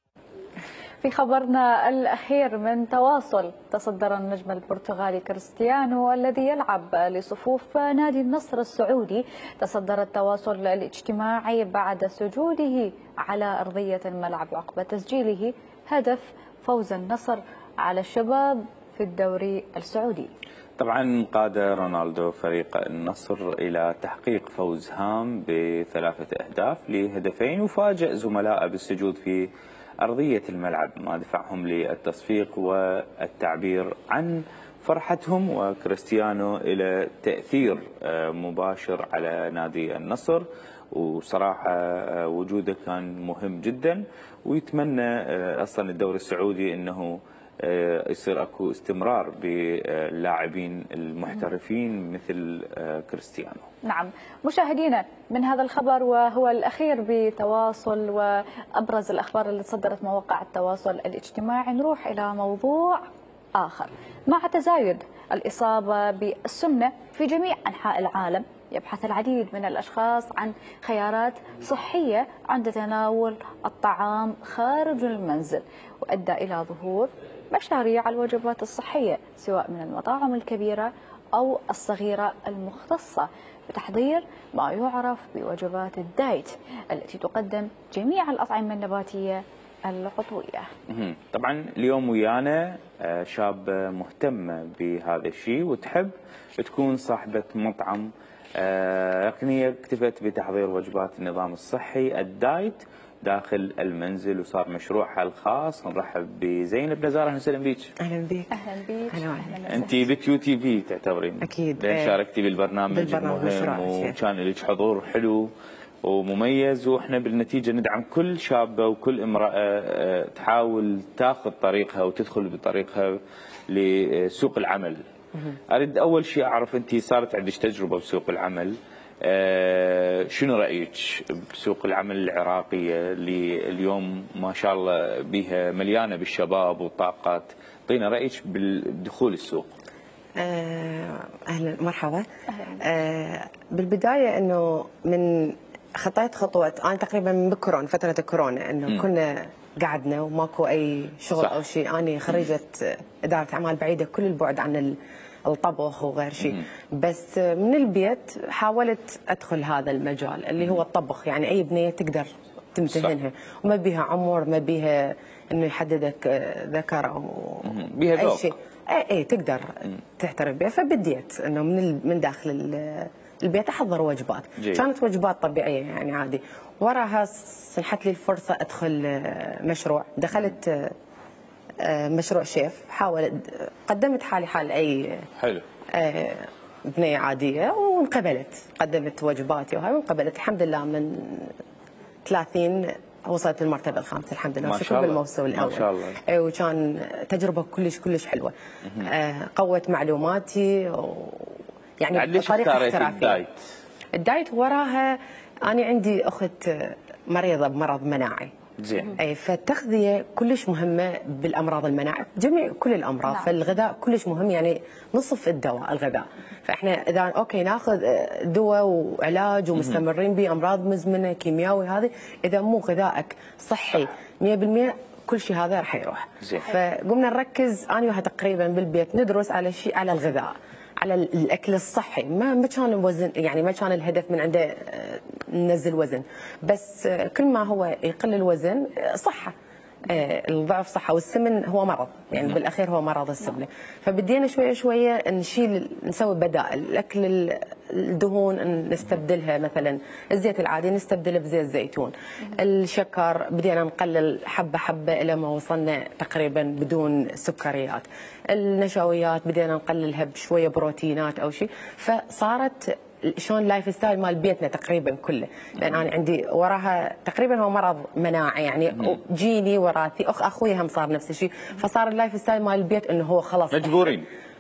في خبرنا الأخير من تواصل، تصدر النجم البرتغالي كريستيانو الذي يلعب لصفوف نادي النصر السعودي تصدر التواصل الاجتماعي بعد سجوده على أرضية الملعب عقب تسجيله هدف فوز النصر على الشباب في الدوري السعودي. طبعا قاد رونالدو فريق النصر إلى تحقيق فوز هام بثلاثة أهداف لهدفين، وفاجأ زملائه بالسجود في أرضية الملعب ما دفعهم للتصفيق والتعبير عن فرحتهم وكريستيانو إلى تأثير مباشر على نادي النصر. وصراحة وجوده كان مهم جدا، ويتمنى أصلا الدوري السعودي أنه يصير اكو استمرار باللاعبين المحترفين مثل كريستيانو. نعم مشاهدينا، من هذا الخبر وهو الأخير بتواصل وأبرز الأخبار اللي تصدرت مواقع التواصل الاجتماعي، نروح إلى موضوع آخر. مع تزايد الإصابة بالسمنة في جميع أنحاء العالم، يبحث العديد من الأشخاص عن خيارات صحية عند تناول الطعام خارج المنزل، وأدى إلى ظهور مشاريع الوجبات الصحية سواء من المطاعم الكبيرة أو الصغيرة المختصة بتحضير ما يعرف بوجبات الدايت التي تقدم جميع الأطعمة النباتية العضوية. طبعا اليوم ويانا شابة مهتمة بهذا الشيء وتحب تكون صاحبة مطعم رقمية اكتفت بتحضير وجبات النظام الصحي الدايت داخل المنزل، وصار مشروعها الخاص. نرحب بزينب نزار، اهلا وسهلا بيك. اهلا بيك. اهلا بيك. اهلا وسهلا. انت بكيو تي في تعتبرين؟ اكيد. لان شاركتي بالبرنامج, بالبرنامج المهم وكان لك حضور حلو ومميز، واحنا بالنتيجه ندعم كل شابه وكل امراه تحاول تاخذ طريقها وتدخل بطريقها لسوق العمل. اريد اول شيء اعرف، انت صارت عندك تجربه بسوق العمل، أه شنو رايك بسوق العمل العراقيه اللي اليوم ما شاء الله بها مليانه بالشباب والطاقات؟ اعطينا رايك بالدخول السوق. أه اهلا مرحبا. أه بالبدايه انه من خطيت خطوه، انا تقريبا من بكورونا فتره كورونا انه م. كنا قعدنا وماكو اي شغل صح. او شيء. انا خريجه اداره اعمال بعيده كل البعد عن الطبخ وغير شيء، بس من البيت حاولت ادخل هذا المجال اللي هو الطبخ. يعني اي بنيه تقدر تمتهنها وما بيها عمر، ما بيها انه يحددك ذكر او بيها اي شيء، اي اي تقدر تحترف بها. فبديت انه من من داخل البيت احضر وجبات جي. كانت وجبات طبيعيه يعني عادي. وراها سنحت لي الفرصه ادخل مشروع، دخلت مشروع شيف. حاولت قدمت حالي حال اي حلو بنيه عاديه وانقبلت، قدمت وجباتي وهاي وانقبلت الحمد لله. من ثلاثين وصلت المرتبه الخامسه الحمد لله، شكرا بالموسم الاول ما شاء الله. وكان تجربه كلش كلش حلوه. آه قوت معلوماتي و... يعني بطريقه احترافيه. الدايت الدايت وراها انا عندي اخت مريضه بمرض مناعي زين، اي فالتغذيه كلش مهمه بالامراض المناعه، جميع كل الامراض. نعم. فالغذاء كلش مهم، يعني نصف الدواء الغذاء. فاحنا اذا اوكي ناخذ دواء وعلاج ومستمرين بامراض مزمنه كيميائي هذه، اذا مو غذائك صحي مية بالمية كل شيء هذا راح يروح. زين. فقمنا نركز انا وياها تقريبا بالبيت ندرس على شيء، على الغذاء، على الاكل الصحي. ما ما كان الوزن يعني ما كان الهدف من عنده ننزل وزن، بس كل ما هو يقل الوزن صحه. الضعف صحه، والسمن هو مرض، يعني بالاخير هو مرض السمنه. فبدينا شويه شويه نشيل، نسوي بدائل. الاكل الدهون نستبدلها، مثلا الزيت العادي نستبدله بزيت زيتون. الشكر بدينا نقلل حبه حبه الى ما وصلنا تقريبا بدون سكريات. النشويات بدينا نقللها بشويه بروتينات او شيء. فصارت شلون لايف ستايل مال بيتنا تقريبا كله، لان انا عندي وراها تقريبا هو مرض مناعي يعني جيني وراثي. اخ اخوي هم صار نفس الشيء، فصار اللايف ستايل مال البيت انه هو خلاص مجبورين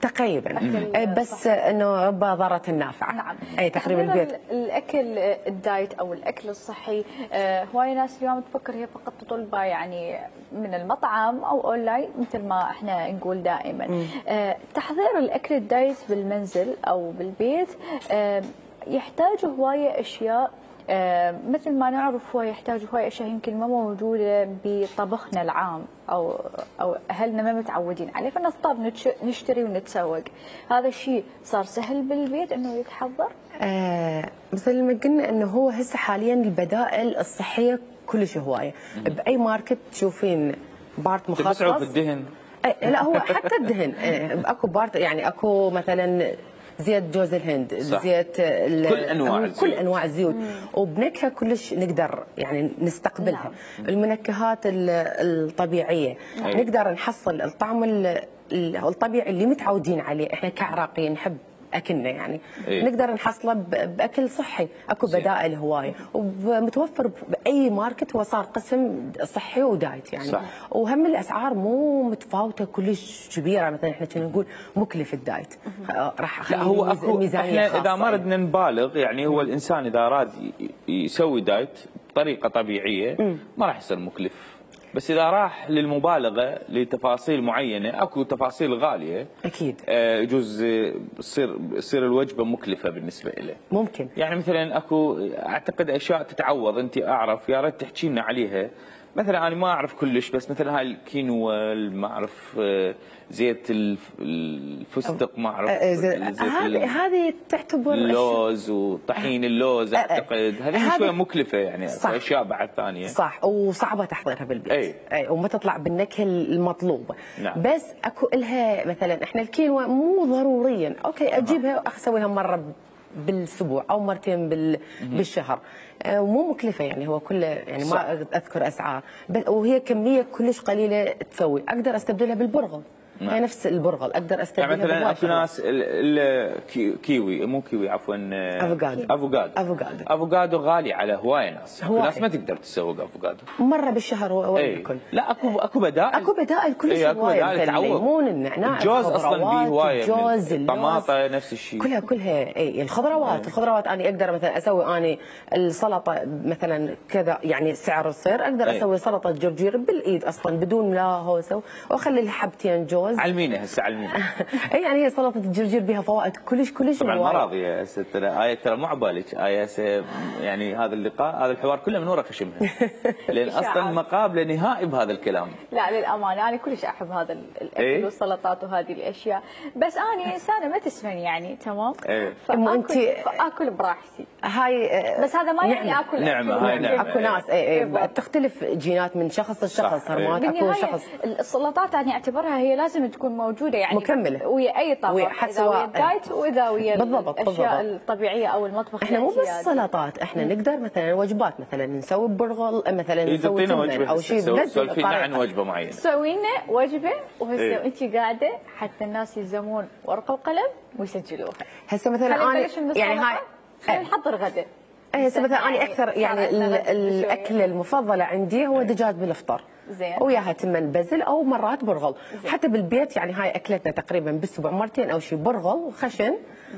تقريبا بس انه رب ضاره النافعه. نعم. اي تقريبا البيت. الاكل الدايت او الاكل الصحي آه هواي ناس اليوم تفكر هي فقط تطلبه يعني من المطعم او اونلاين مثل ما احنا نقول دائما. آه تحضير الاكل الدايت بالمنزل او بالبيت آه يحتاج هوايه اشياء. آه مثل ما نعرف هو يحتاج هواي اشياء يمكن ما موجوده بطبخنا العام او او اهلنا ما متعودين عليه، فنضطر نشتري ونتسوق. هذا الشيء صار سهل بالبيت انه يتحضر؟ آه مثل ما قلنا انه هو هسه حاليا البدائل الصحيه كلش هوايه، باي ماركت تشوفين بارت مخصص. تبصعوا في الدهن؟ لا هو حتى الدهن اكو بارت، يعني اكو مثلا زيت جوز الهند، صح. زيت كل انواع الزيوت. كل انواع الزيوت وبنكهه كلش نقدر يعني نستقبلها. نعم. المنكهات الطبيعيه أي. نقدر نحصل الطعم الطبيعي اللي متعودين عليه احنا كعراقيين نحب اكلنا يعني إيه؟ نقدر نحصله باكل صحي، اكو بدائل هوايه ومتوفر باي ماركت، هو صار قسم صحي ودايت يعني صح. وهم الاسعار مو متفاوته كلش كبيره، مثلا احنا كنا نقول مكلف الدايت راح اخلي هو اكو ميزانيه احنا اذا ما ردنا نبالغ يعني هو الانسان اذا اراد يسوي دايت بطريقه طبيعيه م. ما راح يصير مكلف، بس اذا راح للمبالغه لتفاصيل معينه اكو تفاصيل غاليه اكيد يجوز تصير تصير الوجبه مكلفه بالنسبه له. ممكن يعني مثلا اكو اعتقد اشياء تتعوض، انت اعرف يا ريت تحكي لنا عليها. مثلا انا ما اعرف كلش، بس مثلا هاي الكينوا ما اعرف زيت الفستق ما اعرف هذه هذه تعتبر اللوز وطحين اللوز اعتقد هذه شويه مكلفه يعني اشياء بعد ثانيه صح وصعبه تحضيرها بالبيت. اي, أي وما تطلع بالنكهه المطلوبه. نعم. بس اكو لها مثلا احنا الكينوا مو ضروريا اوكي اجيبها اسويها مره بالاسبوع او مرتين بال... بالشهر ومو مكلفه يعني هو كله يعني صح. ما اذكر اسعار وهي كميه كلش قليله تسوي، اقدر استبدلها بالبرغل. نعم. هي نفس البرغل اقدر استبدلها يعني مثلا اكو ناس الكيوي مو كيوي عفوا افوكادو افوكادو افوكادو افوكادو غالي على هوايه ناس، هواي ناس ما تقدر تسوق افوكادو مره بالشهر هو الكل. لا اكو اكو بدائل اكو بدائل كلش هوايه مثل الليمون النعناع الجوز اصلا به هوايه الجوز الطماطه نفس الشيء كلها كلها اي الخضروات. الخضروات انا اقدر مثلا اسوي اني السلطه مثلا كذا يعني سعر الصير اقدر أي. اسوي سلطه جرجير بالايد اصلا بدون لا هوسه واخلي لها حبتين جوز. علمينا هسه علمينا اي يعني هي سلطه الجرجير بها فوائد كلش كلش طبعا ما راضيه يا ست آية ترى مو عبالك آية يعني هذا اللقاء هذا الحوار كله من ورا خشمها لان اصلا ما قابله نهائي بهذا الكلام. لا للامانه انا كلش احب هذا الاكل إيه؟ والسلطات وهذه الاشياء، بس انا انسانه ما تسمني يعني تمام إيه؟ فاكل فاكل براحتي هاي بس هذا ما يعني اكل نعمه هاي نعمه اكو ناس اي اي تختلف جينات من شخص لشخص. هرمونات اكو شخص السلطات انا اعتبرها هي لازم تكون موجوده يعني مكمله ويا اي طبق، اذا ويا الدايت واذا ويا بالضبط الاشياء بالضبط. الطبيعيه او المطبخ احنا مو بس سلطات، احنا م. نقدر مثلا وجبات مثلا نسوي برغل مثلا نسوي تمن او شيء سولفينا عن وجبه معينه سوي لنا وجبه وهسه إيه؟ انت قاعده حتى الناس يلزمون ورقه وقلم ويسجلوها. هسه مثلا انا يعني هاي خلينا نحضر غدا. هسه مثلا انا اكثر يعني الاكل المفضله عندي هو دجاج بالافطار زين وياها تمن بزل او مرات برغل. زين. حتى بالبيت يعني هاي اكلتنا تقريبا بالاسبوع مرتين او شيء برغل خشن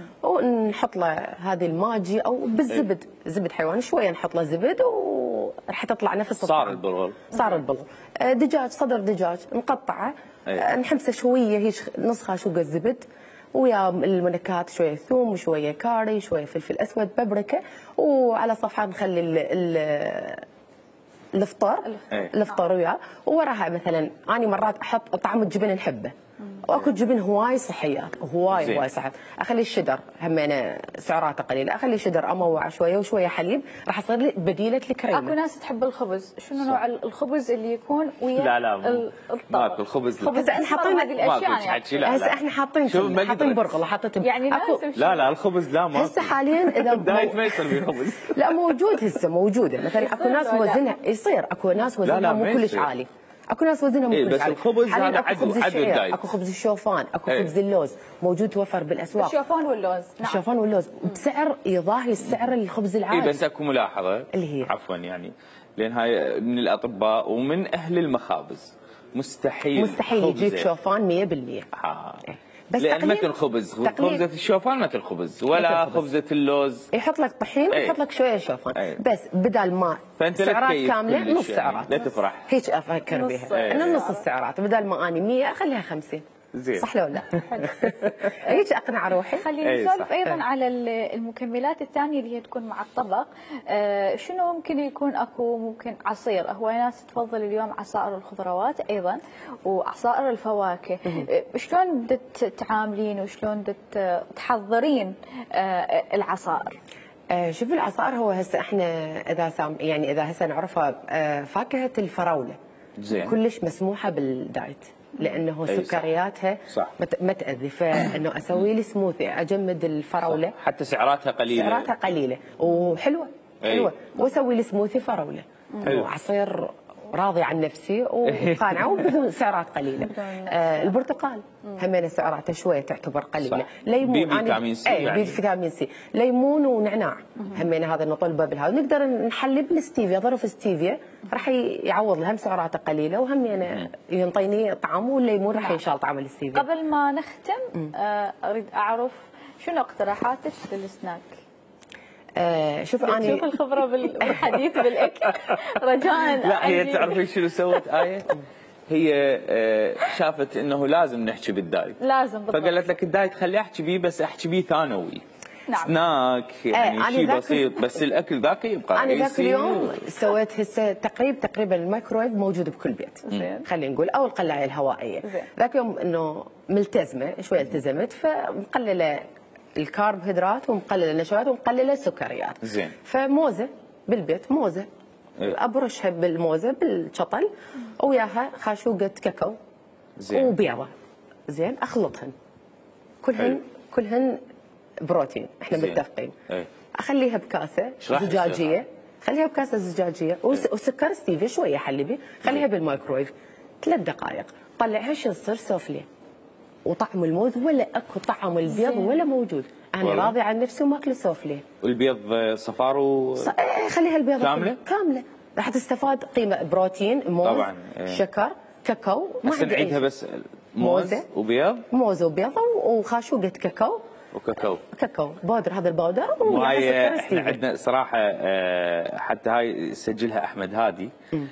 ونحط له هذه الماجي او بالزبد زبد حيواني شويه نحط له زبد وراح تطلع نفس صار البرغل صار البرغل. دجاج صدر دجاج مقطعه نحمسه شويه هي نص خاشوقه الزبد ويا المنكهات شويه ثوم وشويه كاري شويه فلفل اسود بابريكا وعلى صفحه نخلي ال ال الافطار الافطار وياه ووراها مثلا انا مرات احط طعم الجبن نحبه واكو جبن هواي صحيات هواي هواي صحيات. اخلي الشدر هم انا سعراته قليله اخلي الشدر اموعه شويه وشويه حليب راح يصير لي بديله الكريمه. اكو ناس تحب الخبز، شنو نوع الخبز اللي يكون ويا لا لا ماكو الخبز خبز احنا حاطين هذه الاشياء يعني هسه احنا حاطين حاطين برغل حطيت يعني لا لا الخبز لا ما هسه حاليا اذا دايت ما يصير فيه خبز لا موجود هسه موجوده مثلا اكو ناس وزنها يصير اكو ناس وزنها مو كلش عالي اكو ناس وزنها مو كلش عالي. بس الخبز هذا عدو عدو الدايت. اكو خبز الشوفان اكو ايه. خبز اللوز موجود توفر بالاسواق. الشوفان واللوز نعم. الشوفان واللوز بسعر يضاهي السعر الخبز العادي. اي بس اكو ملاحظه اللي هي عفوا يعني لان هاي من الاطباء ومن اهل المخابز مستحيل مستحيل يجيك شوفان مية بالمية. آه. بس لان تقليل- مثل الخبز، تقليل. خبزه الشوفان مثل الخبز ولا مثل الخبز. خبزه اللوز. يحط لك طحين أي. ويحط لك شويه شوفان أي. بس بدل ما فأنت لا سعرات تكيف كامله كلش نص يعني، سعرات لا تفرح. هيك افكر نص بها سعرات. انه نص السعرات بدل ما اني مية اخليها خمسين. زين. صح لو لا؟ هيك اقنع روحي. خلينا أي نسولف صح. ايضا على ال- المكملات الثانيه اللي هي تكون مع الطبق. آه، شنو ممكن يكون اكو؟ ممكن عصير، هو ناس تفضل اليوم عصائر الخضروات ايضا وعصائر الفواكه. آه، شلون بدك تعاملين وشلون بدك تحضرين آه، العصائر؟ آه، شوف العصائر هو هسه احنا اذا سام يعني اذا هسه نعرفها آه، فاكهه الفراوله زين. كلش مسموحه بالدايت لانه أي صح. سكرياتها صح. مت- ما تاذي، فانه اسوي لي سموثي اجمد الفراوله صح. حتى سعراتها قليله. سعراتها قليله وحلوه أي. حلوه واسوي لي سموثي فراوله حلو. وعصير راضي عن نفسي وقانعه وبدون سعرات قليله. آه البرتقال همين سعراته شويه تعتبر قليله. صح. ليمون بي فيتامين سي اي يعني. بي فيتامين سي، ليمون ونعناع همين هذا نطلبه بالهذا. نقدر نحلي بالستيفيا، ظرف ستيفيا راح يعوض لها، هم سعراته قليله وهم يعني ينطيني طعم، والليمون راح يشال طعم الستيفيا. قبل ما نختم آه، اريد اعرف شنو اقتراحاتك للسناك؟ آه شوف اني شوف الخبره بال- بالحديث بالاكل رجاء. لا هي أجي- تعرفين شنو سوت آية؟ هي آه، شافت انه لازم نحكي بالدايت، لازم بالضبط. فقالت لك الدايت خلي احكي بيه بس احكي بيه ثانوي. نعم. سناك إيه، يعني أنا شيء ذاك- بسيط، بس الاكل ذاك يبقى انا ذاك رئيسي. اليوم سويت هسه تقريب تقريبا الميكرويف موجود بكل بيت زين. خلينا نقول، او القلايه الهوائيه. زين. ذاك يوم انه ملتزمه شوي، التزمت فمقلله الكربوهيدرات ومقلله النشويات ومقلله السكريات. زين. فموزه بالبيت، موزه إيه. ابرشها بالموزه بالشطل وياها خاشوقه كاكاو زين. وبيضه. زين اخلطهن كلهن حلو. كلهن بروتين، احنا زين. متفقين. إيه. اخليها بكاسه إيش راح زجاجيه، يصير؟ خليها بكاسه زجاجيه وس- وسكر ستيفيا شويه حلبي، خليها بالمايكرويف ثلاث دقائق، طلعها شو تصير سوفلي. وطعم الموز ولا اكو طعم البيض زين. ولا موجود. انا والله. راضي عن نفسي وماكله سوفلي. والبيض آه، صفار و ص- إيه، خليها البيضه كاملة؟ كامله راح تستفاد قيمه بروتين، موز طبعاً، إيه. شكر كاكاو. ما هسه عندي أي نعيدها شيء. بس موز موزة. وبيض موز وبيضه وخاشوقه كاكاو وكاكاو. كاكاو بودر، هذا البودر وهاي وياها سكر احنا ستيفيا. عندنا صراحه آه، حتى هاي سجلها احمد هادي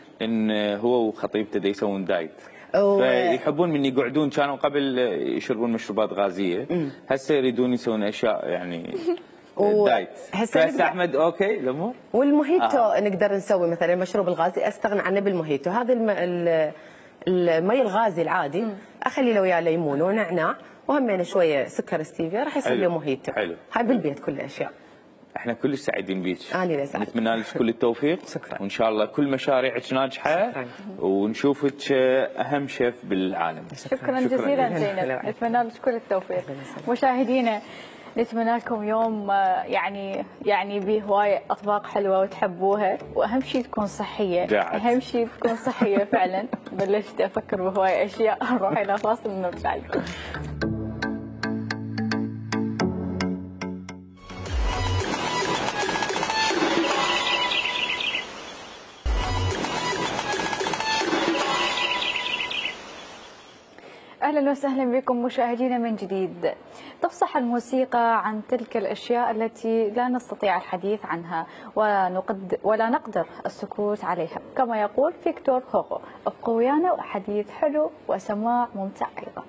ان هو وخطيبته دا يسوون دايت، و- فيحبون من يقعدون كانوا قبل يشربون مشروبات غازيه، هسه يريدون يسوون اشياء يعني و- دايت. هسه فهسه نقدر- احمد اوكي الامور. والموهيتو آه. آه. نقدر نسوي مثلا المشروب الغازي استغنى عنه بالموهيتو. هذا الم... ال- المي الغازي العادي اخلي له وياه ليمون ونعناع وهمين شويه سكر ستيفيا راح يصير حلو. له موهيتو. حلو. هاي بالبيت كل اشياء. احنا كلش سعيدين بيك. أنا اللي سعيد. نتمنى لك كل التوفيق. شكراً. وان شاء الله كل مشاريعك ناجحه. شكراً. ونشوفك اهم شيف بالعالم. شكرا جزيلا زينب، نتمنى لك كل التوفيق. مشاهدينا نتمنى لكم يوم آه، يعني يعني بهواية اطباق حلوه وتحبوها، واهم شيء تكون صحيه. جاعت. اهم شيء تكون صحيه فعلا. بلشت افكر بهواية اشياء. نروح الى فاصل ونرجع لكم. أهلا وسهلا بكم مشاهدينا من جديد. تفصح الموسيقى عن تلك الأشياء التي لا نستطيع الحديث عنها ولا, نقد ولا نقدر السكوت عليها، كما يقول فيكتور هوغو. ابقوا ويانا وحديث حلو وسماع ممتع أيضا.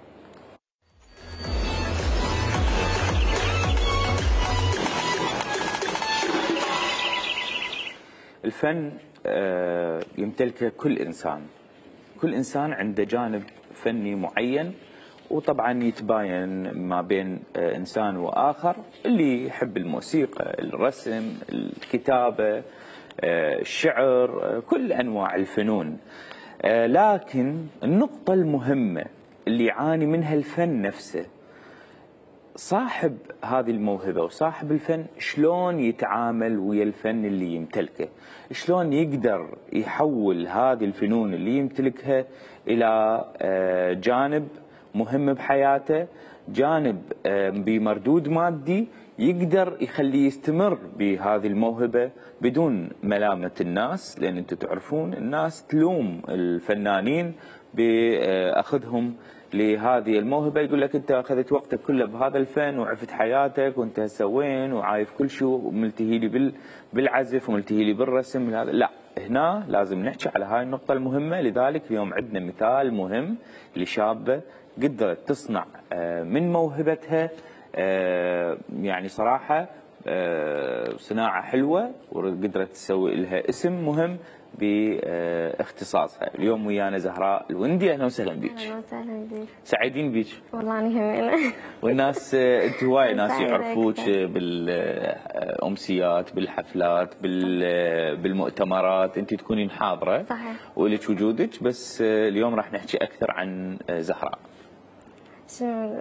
الفن آه، يمتلكه كل انسان، كل انسان عنده جانب فني معين، وطبعا يتباين ما بين آه، انسان واخر، اللي يحب الموسيقى، الرسم، الكتابه، آه، الشعر، آه، كل انواع الفنون. آه، لكن النقطه المهمه اللي يعاني منها الفن نفسه، صاحب هذه الموهبة وصاحب الفن شلون يتعامل ويا الفن اللي يمتلكه، شلون يقدر يحول هذه الفنون اللي يمتلكها إلى آه، جانب مهم بحياته، جانب آه، بمردود مادي يقدر يخليه يستمر بهذه الموهبة بدون ملامة الناس، لأن أنتم تعرفون الناس تلوم الفنانين بأخذهم لهذه الموهبه يقول لك انت اخذت وقتك كله بهذا الفن وعفت حياتك وانت هسه وين وعايف كل شيء وملتهي لي بال بالعزف وملتهي لي بالرسم. هذا لا، هنا لازم نحكي على هاي النقطه المهمه. لذلك اليوم عندنا مثال مهم لشابه قدرت تصنع من موهبتها يعني صراحه صناعه حلوه وقدرت تسوي لها اسم مهم باختصاصها. اليوم ويانا زهراء الوندي، اهلا وسهلا بك. اهلا وسهلا بك. سعيدين بك. والله انا همينه. والناس انت هواي ناس يعرفوك بالامسيات بالحفلات بالمؤتمرات، انت تكونين حاضره صحيح ولك وجودك، بس اليوم راح نحكي اكثر عن زهراء. شنو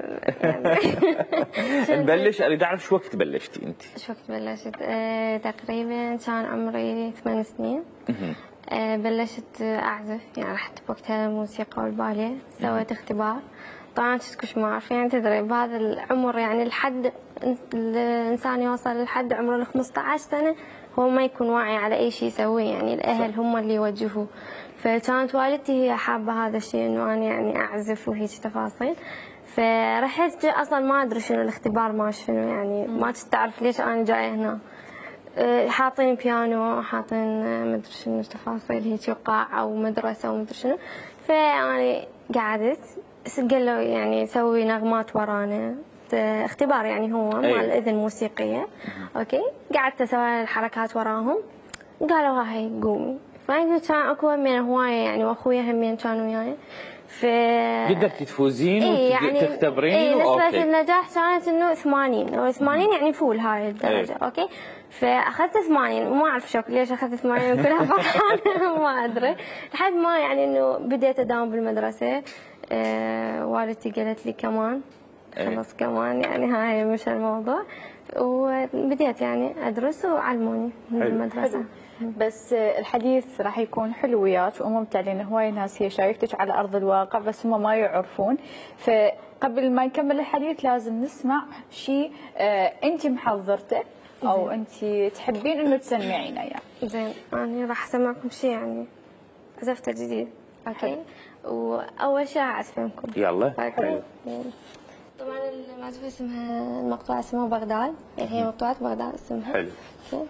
نبلش؟ اريد اعرف شو وقت بلشتي انت؟ شو وقت بلشت؟ أه تقريبا كان عمري ثمان سنين. أه بلشت اعزف، يعني رحت بوقتها الموسيقى والباليه، سويت اختبار. طبعا كش ما اعرف، يعني تدري بهذا العمر يعني لحد الانسان يوصل لحد عمره ال خمسة عشر سنه هو ما يكون واعي على اي شيء يسويه، يعني الاهل هم اللي يوجهوه. فكانت والدتي هي حابه هذا الشيء انه انا يعني اعزف وهيك تفاصيل. فرحت اصلا ما ادري شنو الاختبار ما شنو، يعني ما كنت تعرف ليش انا جايه هنا. حاطين بيانو، حاطين مدري شنو تفاصيل هيك وقاعه ومدرسه ومدري شنو. فيعني قعدت قالوا يعني سوي نغمات ورانا، اختبار يعني هو مال الاذن موسيقيه. اوكي قعدت اسوي الحركات وراهم، قالوا هاي قومي. فانا كان اكو همين هوايه يعني، واخويا همين كانوا وياي. ف قدرتي تفوزين إيه وتختبرين؟ يعني إيه نسبة النجاح كانت انه ثمانين او ثمانين يعني فول هاي الدرجة. أيه. اوكي فاخذت ثمانين وما اعرف شوك ليش اخذت ثمانين كلها فرحانة ما ادري، لحد ما يعني انه بديت اداوم بالمدرسة. آه والدتي قالت لي كمان خلص كمان يعني هاي مش الموضوع، وبديت يعني ادرس وعلموني بالمدرسة. بس الحديث راح يكون حلو وياك وممتع، لان هواي ناس هي شايفتك على ارض الواقع بس هم ما يعرفون. فقبل ما نكمل الحديث لازم نسمع شيء آه انت محضرته او انت تحبين انه تسمعينا اياه. زين انا راح اسمعكم شيء يعني عزفته جديد. اوكي واول شيء اعزف لكم. يلا حلو. طبعا المعزوفه اسمها المقطوعه اسمها بغداد، يعني هي مقطوعه بغداد اسمها. حلو. أوكي.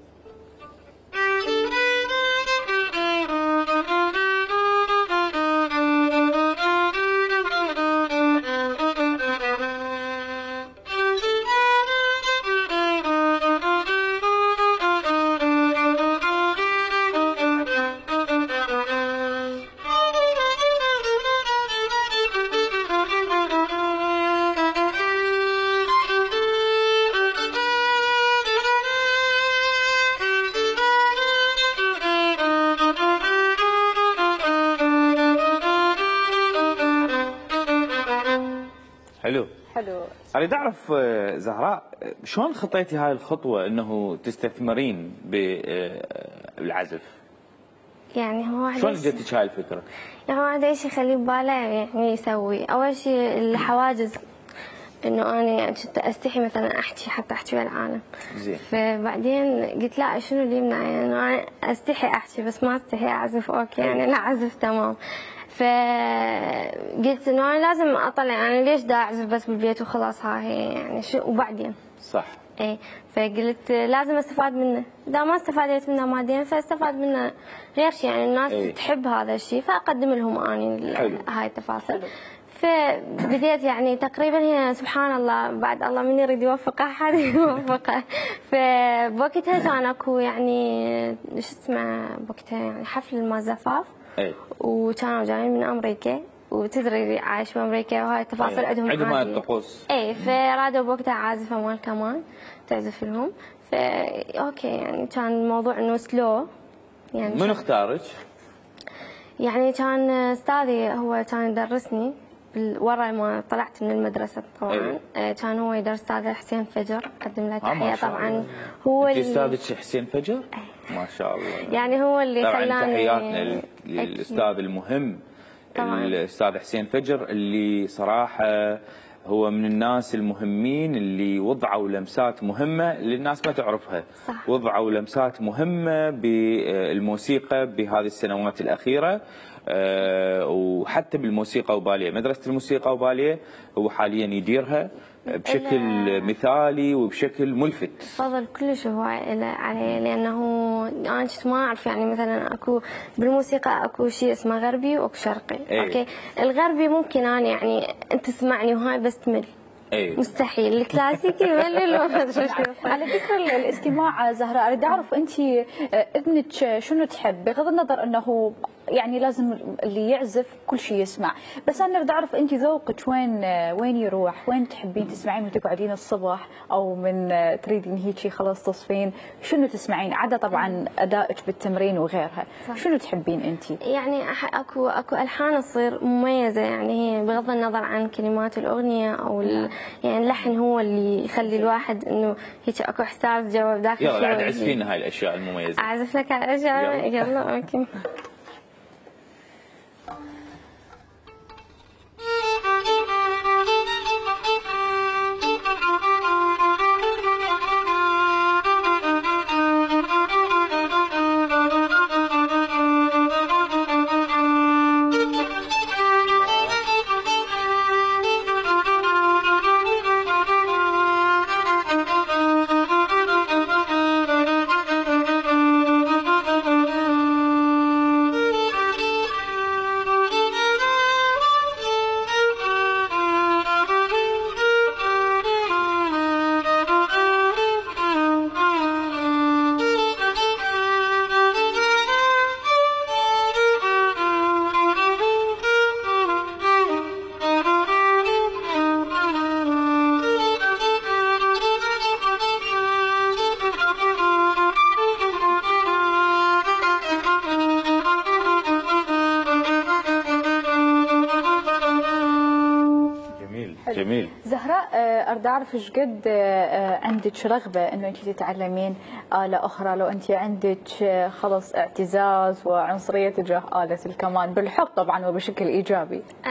حلو. حلو. اريد اعرف زهراء شلون خطيتي هاي الخطوه انه تستثمرين بالعزف؟ يعني هو شلون جتك هاي الفكره؟ يعني هو هذا شيء يخليه بباله يعني يسوي. اول شيء الحواجز، انه انا يعني كنت استحي مثلا احكي حتى احكي ويا العالم. زين. فبعدين قلت لا شنو اللي يمنع، يعني انا استحي احكي بس ما استحي اعزف. اوكي يعني لا اعزف تمام. فقلت انه انا لازم اطلع، يعني ليش دا اعزف بس بالبيت وخلاص ها هي يعني شو وبعدين. صح. ايه فقلت لازم استفاد منه، اذا ما استفادت منه ماديا فاستفاد منه غير شيء، يعني الناس أيه. تحب هذا الشيء فاقدم لهم اني هاي التفاصيل. فبديت يعني تقريبا هي سبحان الله بعد الله من يريد يوفق احد يوفقه. فبوقتها كان اكو يعني شو اسمه بوقتها يعني حفل مال زفاف. اي. وكانوا جايين من امريكا، وتدري عايش بامريكا وهاي التفاصيل عندهم عندهم هاي الطقوس. اي فرادوا بوقتها عازفه مال كمان تعزف لهم. فا اوكي يعني كان الموضوع انه سلو. يعني من اختارك؟ يعني كان استاذي هو كان يدرسني ورا ما طلعت من المدرسه طبعا. أيه. كان هو يدرس استاذ حسين فجر، قدم له تحيه طبعا. هو اللي استاذك حسين فجر؟ أيه. ما شاء الله. يعني هو اللي طبعا خلاني. تحياتنا للاستاذ المهم طبعا. الاستاذ حسين فجر اللي صراحه هو من الناس المهمين اللي وضعوا لمسات مهمة للناس ما تعرفها. صح. وضعوا لمسات مهمة بالموسيقى بهذه السنوات الأخيرة، أه وحتى بالموسيقى وباليه، مدرسة الموسيقى وباليه هو حاليا يديرها بشكل مثالي وبشكل ملفت. فضل كلش هو عليه، لانه انا كنت ما اعرف يعني مثلا اكو بالموسيقى اكو شيء اسمه غربي واكو شرقي. أي. اوكي الغربي ممكن انا يعني انت تسمعني وهاي بس تمل. أي. مستحيل. الكلاسيكي يملل وما ادري شو. على ذكر الاستماع زهراء، اريد اعرف انت ابنك شنو تحب، بغض النظر انه يعني لازم اللي يعزف كل شيء يسمع، بس انا اريد اعرف انت ذوقك وين وين يروح، وين تحبين تسمعين من تقعدين الصبح او من تريدين هيك خلاص تصفين، شنو تسمعين عدا طبعا ادائك بالتمرين وغيرها؟ صح. شنو تحبين انت؟ يعني اكو اكو الحان تصير مميزه، يعني هي بغض النظر عن كلمات الاغنيه او يعني اللحن هو اللي يخلي الواحد انه هيك اكو احساس جوا داخل. يلا عاد عزفينا هاي الاشياء المميزه. اعزف لك هاي الاشياء. يلا, يلا اوكي. جميل. زهراء اريد اعرف ايش قد عندك رغبه انه انت تتعلمين آلة اخرى، لو انت عندك خلص اعتزاز وعنصريه تجاه آلة الكمان بالحب طبعا وبشكل ايجابي. آه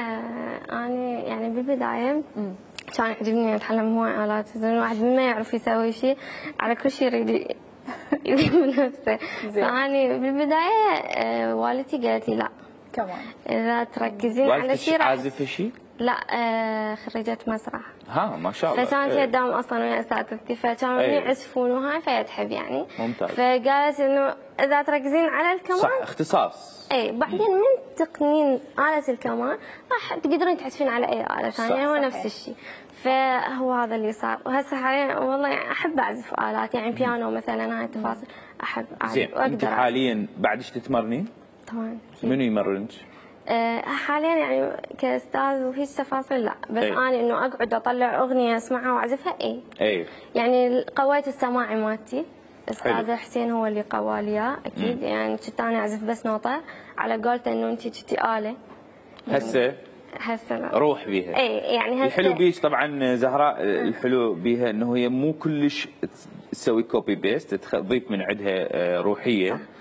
انا يعني بالبدايه كان يعجبني اتعلم هواي آلات، لأن الواحد ما يعرف يسوي شيء على كل شيء يريد يريد من نفسه. فاني بالبدايه آه والدتي قالت لي لا كمان اذا تركزين على شيء. والدتك عازفه شيء؟ لا آه خريجة مسرح. ها ما شاء الله. فكانت هي تداوم اصلا ويا اساتذتي، فكانوا أيه. يعزفون وهاي فهي تحب يعني. ممتاز. فقالت انه اذا تركزين على الكمان صح اختصاص. اي بعدين من تقنين آلة الكمان راح تقدرين تعزفين على اي آلة ثانية هو نفس الشيء. فهو هذا اللي صار. وهسه حاليا والله احب اعزف آلات، يعني بيانو مثلا هاي التفاصيل احب اعزف. زين انت حاليا بعدش تتمرنين؟ طبعا. منو يمرنك؟ أه حاليا يعني كاستاذ وهيك تفاصيل لا، بس أي. انا انه اقعد اطلع اغنيه اسمعها واعزفها اي. اي يعني قويت السماعي مالتي، استاذ حسين هو اللي قوى لي اياه اكيد. مم. يعني كنت انا اعزف بس نوطه على قولته انه انت كنتي آلة. هسه هسه لا. روح بيها. اي يعني هسه الحلو بيش طبعا زهراء، الحلو بيها انه هي مو كلش تسوي كوبي بيست، تضيف من عندها روحيه. صح.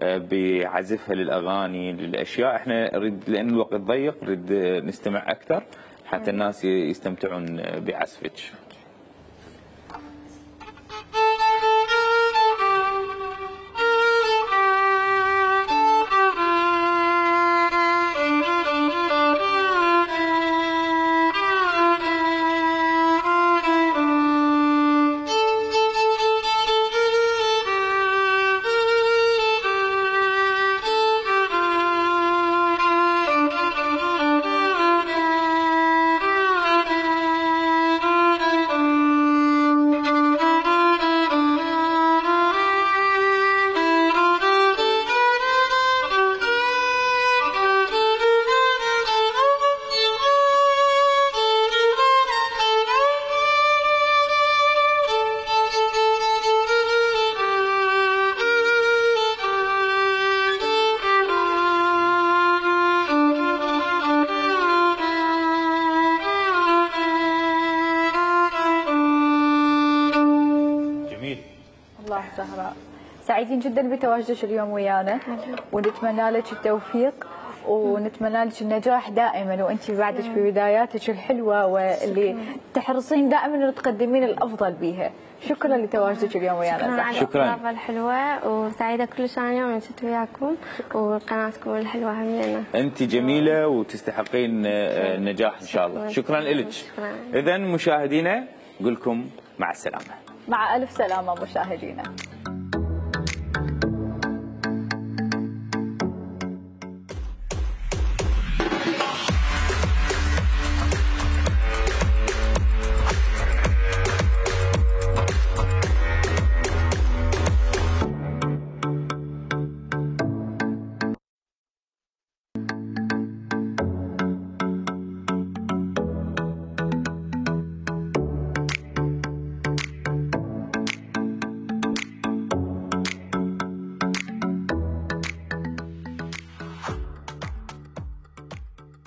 بعزفها للاغاني للاشياء. احنا نريد لان الوقت ضيق نريد نستمع اكثر حتى الناس يستمتعون بعزفك. زهراء سعيدين جدا بتواجدك اليوم ويانا، ونتمنى لك التوفيق ونتمنى لك النجاح دائما، وانت بعدك في بداياتك الحلوه واللي تحرصين دائما انه تقدمين الافضل بيها. شكرا لتواجدك اليوم ويانا. شكرا على الضيافه الحلوه، وسعيده كلش انا اليوم كنت وياكم وقناتكم الحلوه همينه. انت جميله وتستحقين النجاح ان شاء الله. شكرا لك. اذا مشاهدينا نقول لكم مع السلامه. مع الف سلامه مشاهدينا.